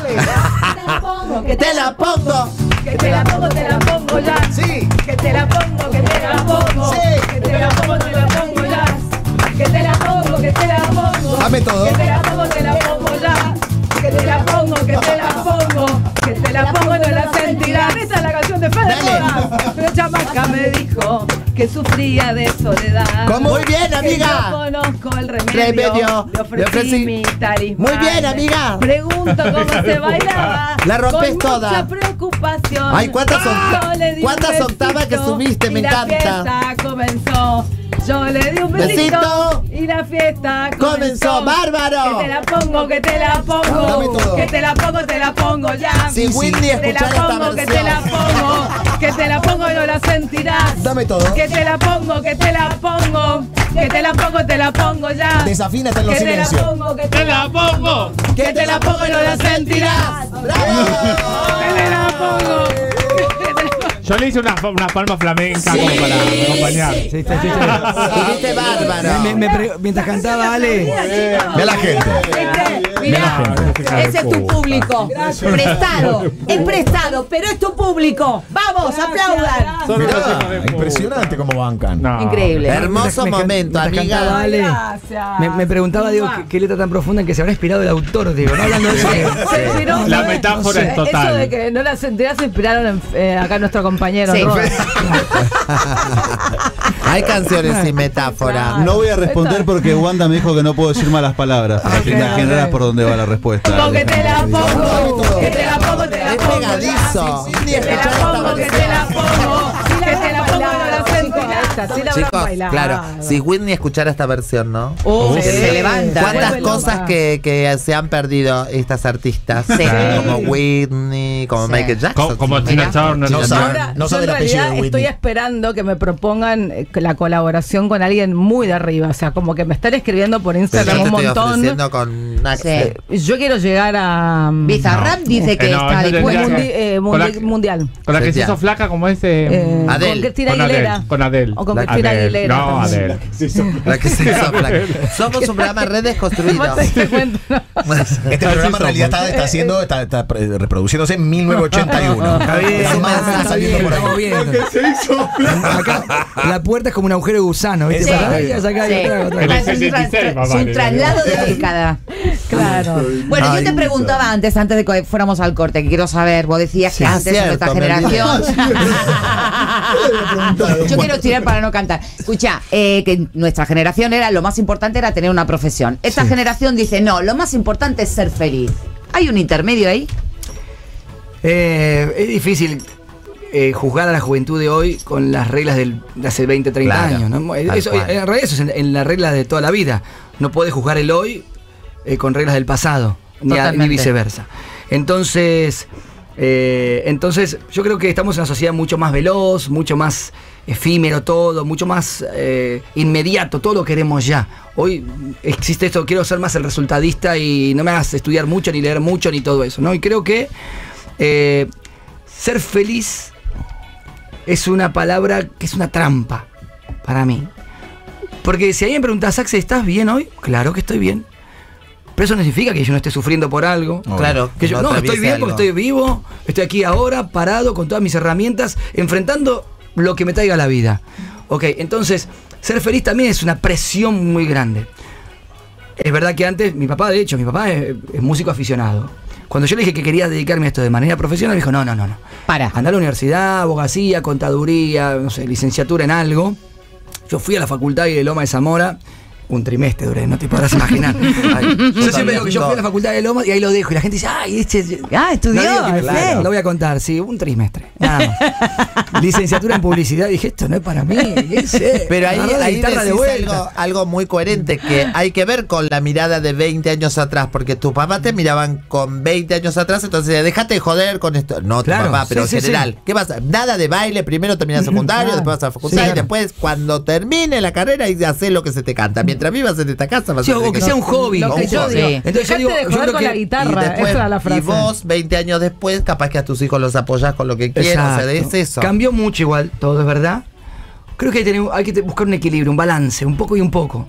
Que te la pongo. Que te la pongo ya. Sí. Que te la pongo, que te la pongo. Sí. Que te la pongo ya. Que te la pongo, que te la pongo. Dame todo. Que te la pongo ya. Que te la pongo, que te la pongo. Que te la pongo, no la sentirás. Esa es la canción de Fede Moda. Pero chamaca me dijo que sufría de soledad. ¿Cómo? Muy bien, amiga. Que yo conozco el Remedio. Le ofrecí mi talismán. Muy bien, amiga. Pregunto cómo se bailaba. La rompes con toda. Mucha preocupación. Ay, ¿cuántas Yo le di un cuántas besito octavas que subiste? Me y encanta. La fiesta comenzó. Yo le di un besito, Besito. y la fiesta Comenzó. ¡Bárbaro! Que te la pongo, que te la Dame pongo. todo. Que te la pongo ya. Si Windy Que te la escuchara esta pongo, que te la versión. pongo. Que te la pongo y no la sentirás. Dame todo. Que te la pongo, que te la pongo. Que te la pongo ya. Desafina, está en los Que te la silencios. pongo, que ¡Te la pongo! que te la pongo y no la sentirás. Que te la pongo. Yo le hice una palma flamenca como para acompañar. Sí, Viste bárbaro. Mientras cantaba Ale. Ve a la gente. Mirá, ese es tu público. Prestado, es prestado, pero es tu público. Vamos, aplaudan. Mirá, impresionante cómo bancan. No. Increíble. Hermoso momento, Mientras cantaba amiga. Ale, me preguntaba, digo, qué letra tan profunda en que se habrá inspirado el autor, digo, no hablando de eso. Se inspiró, La ¿sabes? metáfora es total. Eso de que no la sentirás se inspiraron acá nuestro compañero. Sí. Robert. Hay canciones sin metáfora. No voy a responder porque Wanda me dijo que no puedo decir malas palabras. Para que imaginarás por dónde va la respuesta. Que te la pongo, que te la pongo, te la Es pongo. pegadizo. Que te la pongo, que te la pongo. Que te la pongo, no la sentirás. esta, sí la habrán Chicos, bailado. claro, si Whitney escuchara esta versión, ¿no? Se levanta. ¿Cuántas Vuelve cosas loca. que se han perdido estas artistas? Sí. Como Whitney, como Sí. Michael Jackson. Como Tina Turner. Tina Turner. Ahora, no yo sabe en el apellido realidad de Whitney. estoy esperando que me propongan la colaboración con alguien muy de arriba. O sea, como que me están escribiendo por Pero Instagram yo un te estoy montón. ofreciendo con Axel. Yo quiero llegar a Bizarrap dice que No, está eso dispuesto. tendría mundi- Con la- mundial. Con la que se Ya. hizo flaca como ese. Con Adele. Cristina Con Aguilera. Adele. Con Adele. O con La- Cristina Adele. Aguilera. No, también. Adele. La que se hizo flaca. Somos un programa re desconstruido. ¿Vos te diste cuenta? Este programa en realidad está reproduciéndose en 1981. Está bien, Es más, está saliendo por ahí. estamos viendo. Acá la puerta es como un agujero de gusano, ¿viste? Sí. Acá y acá y Sí. otra. En el Es un 66, mamá, un traslado de década. Claro. Bueno, Ay, yo te preguntaba antes de que fuéramos al corte, que quiero saber, vos decías que Sí, antes en nuestra cierto, me generación. preguntado. Yo quiero tirar para no cantar. Escucha, que nuestra generación era lo más importante era tener una profesión. Esta generación dice, no, lo más importante es ser feliz. ¿Hay un intermedio ahí? Es difícil juzgar a la juventud de hoy con las reglas de hace 20, 30 Claro, años. ¿no? tal Eso, cual. en realidad eso es en las reglas de toda la vida. No puedes juzgar el hoy con reglas del pasado, ni Totalmente. viceversa. Entonces, yo creo que estamos en una sociedad mucho más veloz, mucho más efímero todo, mucho más inmediato, todo lo queremos ya. Hoy existe esto, quiero ser más el resultadista y no me hagas estudiar mucho, ni leer mucho, ni todo eso, ¿no? Y creo que ser feliz es una palabra que es una trampa para mí. Porque si alguien me pregunta, Axel, ¿estás bien hoy? Claro que estoy bien. Pero eso no significa que yo no esté sufriendo por algo. Claro, Que yo, no no, estoy atraviese bien algo. porque estoy vivo, estoy aquí ahora, parado, con todas mis herramientas, enfrentando lo que me traiga la vida. Ok, entonces, ser feliz también es una presión muy grande. Es verdad que antes, mi papá es músico aficionado. Cuando yo le dije que quería dedicarme a esto de manera profesional, me dijo, no. Para. Andá a la universidad, abogacía, contaduría, no sé, licenciatura en algo. Yo fui a la facultad de Loma de Zamora. Un trimestre duré, no te podrás imaginar. Ay, yo siempre digo que yo fui a la facultad de Lomas y ahí lo dejo. Y la gente dice, ay, estudió. no digo que me fui, sí. lo voy a contar, sí, un trimestre. Nada más. Licenciatura en publicidad. Dije, esto no es para mí. ¿Qué sé? Pero ahí, Agarrá la ahí guitarra de decís vuelta. algo muy coherente, que hay que ver con la mirada de 20 años atrás, porque tus papás te miraban con 20 años atrás, entonces déjate de joder con esto. No tu Claro, papá, pero sí, en sí, general. ¿Qué pasa? Nada de baile, primero terminas secundario, Claro. después vas a la facultad Sí, y claro. después cuando termine la carrera y haces lo que se te canta. Mientras vivas en esta casa vas Sí, a tener o que sea un hobby. Lo que Un yo hobby. digo. Sí. Entonces yo Dejate digo, de yo joder creo con que- la guitarra. Y después, Esa era la frase. y vos, 20 años después, capaz que a tus hijos los apoyás con lo que quieran. O sea, Exacto. es eso. Cambió mucho igual, todo es verdad. Creo que hay que buscar un equilibrio, un balance, un poco y un poco.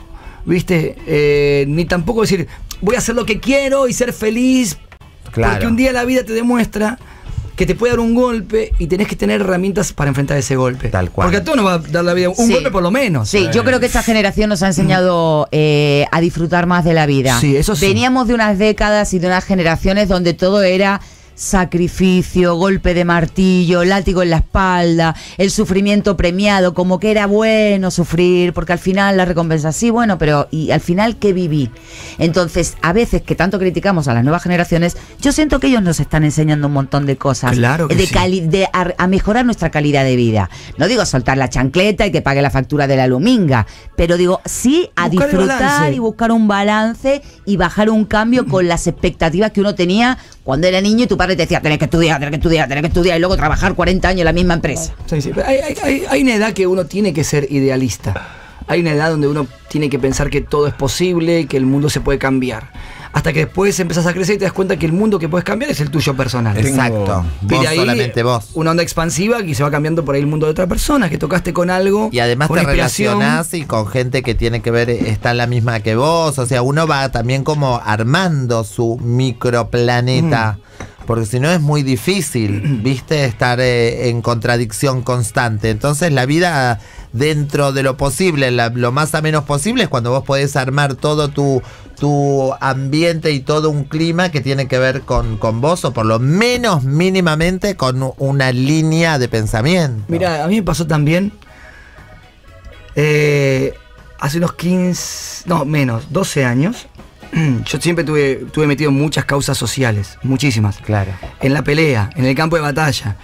¿Viste? Ni tampoco decir, voy a hacer lo que quiero y ser feliz. Claro. Porque un día la vida te demuestra que te puede dar un golpe y tenés que tener herramientas para enfrentar ese golpe. Tal cual. Porque a todos nos va a dar la vida un Sí. golpe por lo menos. Sí, yo creo que esta generación nos ha enseñado a disfrutar más de la vida. Sí, eso sí. Veníamos de unas décadas y de unas generaciones donde todo era sacrificio, golpe de martillo, látigo en la espalda, el sufrimiento premiado, como que era bueno sufrir, porque al final la recompensa, sí, bueno, pero ¿y al final qué viví? Entonces, a veces que tanto criticamos a las nuevas generaciones, yo siento que ellos nos están enseñando un montón de cosas, Claro que de sí. a mejorar nuestra calidad de vida. No digo soltar la chancleta y que pague la factura de la luminga, pero digo, sí a Buscar el disfrutar balance. y buscar un balance y bajar un cambio con las expectativas que uno tenía cuando era niño y tu padre te decía, tenés que estudiar, y luego trabajar 40 años en la misma empresa. Sí, sí, pero hay una edad que uno tiene que ser idealista. Hay una edad donde uno tiene que pensar que todo es posible y que el mundo se puede cambiar. Hasta que después empezás a crecer y te das cuenta que el mundo que puedes cambiar es el tuyo personal. Exacto. Y Vos, de ahí, solamente vos. una onda expansiva que se va cambiando por ahí el mundo de otra persona, que tocaste con algo. Y además con te inspiración. relacionás y con gente que tiene que ver, está en la misma que vos. O sea, uno va también como armando su microplaneta. Porque si no es muy difícil, viste, estar en contradicción constante. Entonces la vida dentro de lo posible, lo más a menos posible, es cuando vos podés armar todo tu ambiente y todo un clima que tiene que ver con vos, o por lo menos mínimamente con una línea de pensamiento. Mira, a mí me pasó también hace unos 12 años. Yo siempre tuve metido en muchas causas sociales, muchísimas. Claro. En la pelea, en el campo de batalla.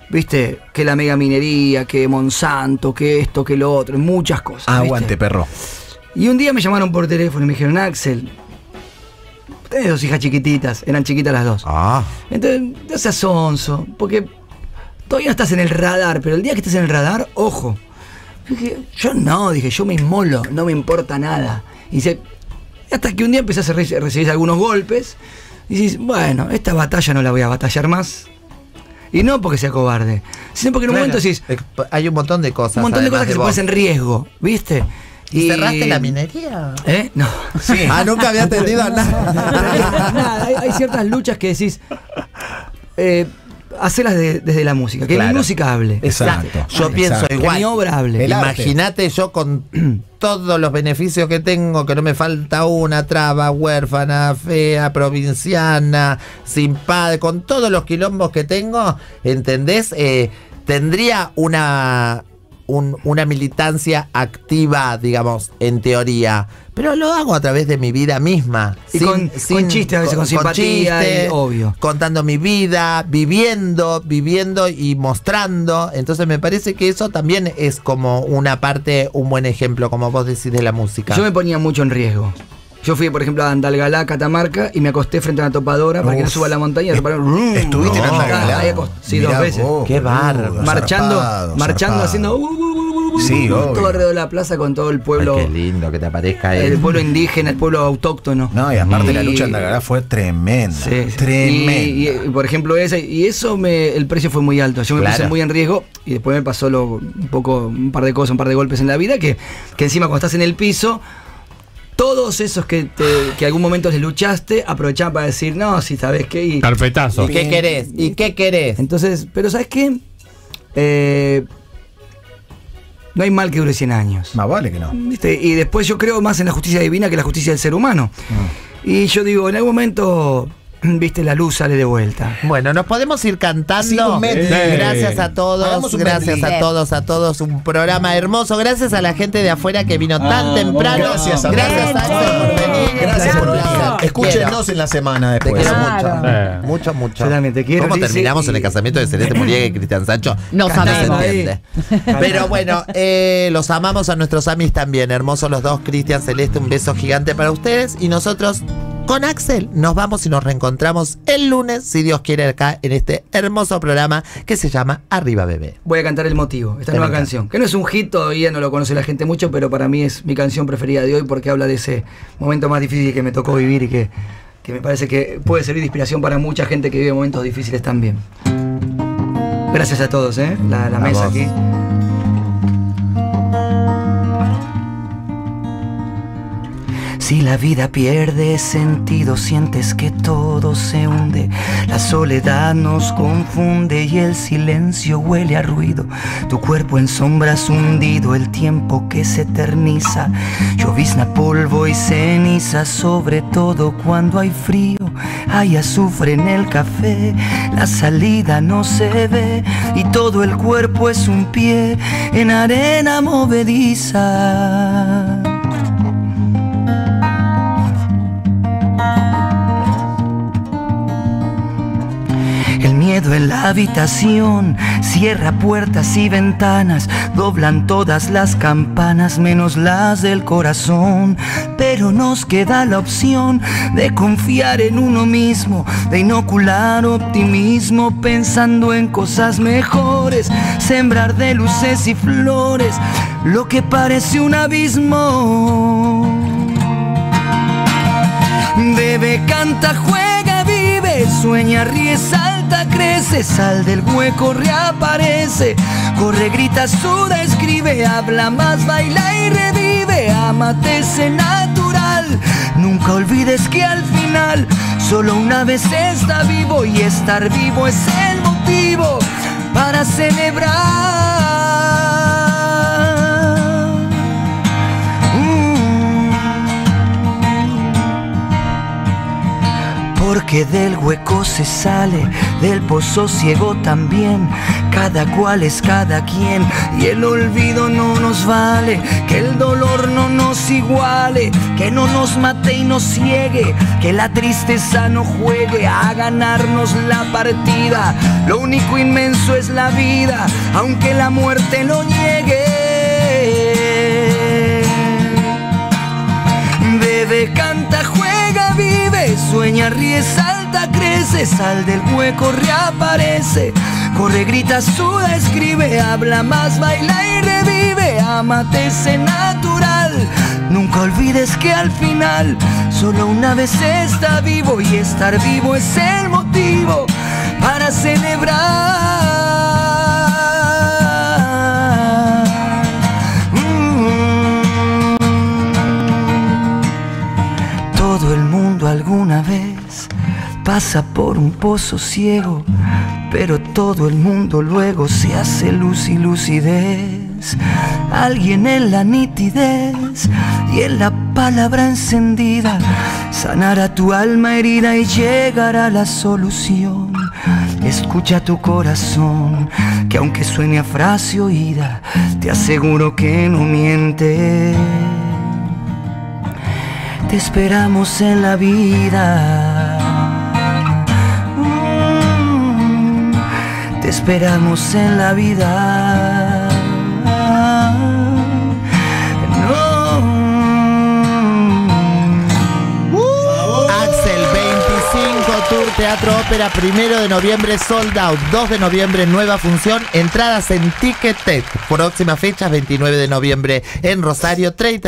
viste, que la mega minería, que Monsanto, que esto, que lo otro, muchas cosas. Aguante, ¿viste? perro. Y un día me llamaron por teléfono y me dijeron, Axel, tenés 2 hijas chiquititas, eran chiquitas las 2. Entonces, no seas sonso, porque todavía no estás en el radar, pero el día que estés en el radar, ojo. Yo no, dije, yo me inmolo, no me importa nada. Y dice, hasta que un día empecé a recibir algunos golpes, y dices, bueno, esta batalla no la voy a batallar más. Y no porque sea cobarde, sino porque en un momento decís, hay un montón de cosas. Un montón de cosas que se ponen en riesgo, ¿viste? ¿Y cerraste la minería? No. Sí. Nunca había entendido nada. Nada, hay ciertas luchas que decís, hacerlas desde la música, que mi música hable. Exacto. Yo pienso igual. Que mi obra hable. Imagínate yo con todos los beneficios que tengo, que no me falta una, traba, huérfana, fea, provinciana, sin padre, con todos los quilombos que tengo, ¿entendés? Tendría una militancia activa, digamos, en teoría. Pero lo hago a través de mi vida misma. Y con chistes, a veces con simpatía, chiste, obvio. Contando mi vida, viviendo y mostrando. Entonces me parece que eso también es como una parte, un buen ejemplo, como vos decís, de la música. Yo me ponía mucho en riesgo. Yo fui, por ejemplo, a Andalgalá, Catamarca, y me acosté frente a una topadora para que no suba a la montaña. ¿Estuviste en Andalgalá? Sí, mirá 2 veces. Qué bárbaro. Marchando, haciendo sí, todo alrededor de la plaza con todo el pueblo. Ay, qué lindo que te aparezca el pueblo indígena, el pueblo autóctono. No, y aparte la lucha en Andalgalá fue tremenda. Sí, tremenda. Y por ejemplo, el precio fue muy alto. Yo me puse muy en riesgo y después me pasó un par de cosas, un par de golpes en la vida que encima cuando estás en el piso, todos esos que algún momento les luchaste, aprovechaban para decir, no, si sabes qué. Carpetazo. ¿Y qué querés? ¿Y qué querés? Entonces, pero ¿sabes qué? No hay mal que dure 100 años. Más vale que no. ¿Viste? Y después yo creo más en la justicia divina que la justicia del ser humano. Y yo digo, en algún momento, viste, la luz sale de vuelta. Bueno, nos podemos ir cantando. Gracias a todos, gracias a todos. Un programa hermoso. Gracias a la gente de afuera que vino tan temprano. Gracias, Axel, por venir. Gracias por venir. Escúchenos en la semana Te después. quiero mucho. Yo también te quiero. ¿Cómo terminamos en el casamiento de Celeste Muriega y Cristian Sancho? No sabemos. Se entiende. Pero bueno, los amamos a nuestros amis también. Hermosos los dos, Cristian, Celeste, un beso gigante para ustedes. Y nosotros, con Axel, nos vamos y nos reencontramos el lunes, si Dios quiere, acá en este hermoso programa que se llama Arriba Bebé. Voy a cantar El Motivo, esta nueva canción, que no es un hit, todavía no lo conoce la gente mucho, pero para mí es mi canción preferida de hoy porque habla de ese momento más difícil que me tocó vivir y que me parece que puede servir de inspiración para mucha gente que vive momentos difíciles también. Gracias a todos, la mesa aquí. Si la vida pierde sentido, sientes que todo se hunde. La soledad nos confunde y el silencio huele a ruido. Tu cuerpo en sombras hundido, el tiempo que se eterniza. Llovizna, polvo y ceniza, sobre todo cuando hay frío. Hay azufre en el café, la salida no se ve y todo el cuerpo es un pie en arena movediza. El miedo en la habitación cierra puertas y ventanas, doblan todas las campanas menos las del corazón. Pero nos queda la opción de confiar en uno mismo, de inocular optimismo pensando en cosas mejores, sembrar de luces y flores lo que parece un abismo. Bebe, canta, juega, vive, sueña, ríe, salta, crece, sal del hueco, reaparece, corre, grita, suda, escribe, habla más, baila y revive, ámate, sé natural, nunca olvides que al final solo una vez está vivo y estar vivo es el motivo para celebrar. Porque que del hueco se sale, del pozo ciego también. Cada cual es cada quien y el olvido no nos vale. Que el dolor no nos iguale, que no nos mate y nos ciegue, que la tristeza no juegue a ganarnos la partida. Lo único inmenso es la vida, aunque la muerte lo niegue. Bebe, canta, juega, vive, sueña, ríe, salta, crece, sal del hueco, reaparece. Corre, grita, suda, escribe, habla más, baila y revive. Ámate, sé natural, nunca olvides que al final solo una vez se está vivo, y estar vivo es el motivo para celebrar. Todo el mundo alguna vez pasa por un pozo ciego, pero todo el mundo luego se hace luz y lucidez. Alguien en la nitidez y en la palabra encendida sanará tu alma herida y llegará la solución. Escucha tu corazón, que aunque suene a frase oída, te aseguro que no miente. Te esperamos en la vida. Te esperamos en la vida. Axel, 25 Tour Teatro Ópera, 1 de noviembre sold out, 2 de noviembre nueva función, entradas en Ticketek. Próxima fecha 29 de noviembre en Rosario, 30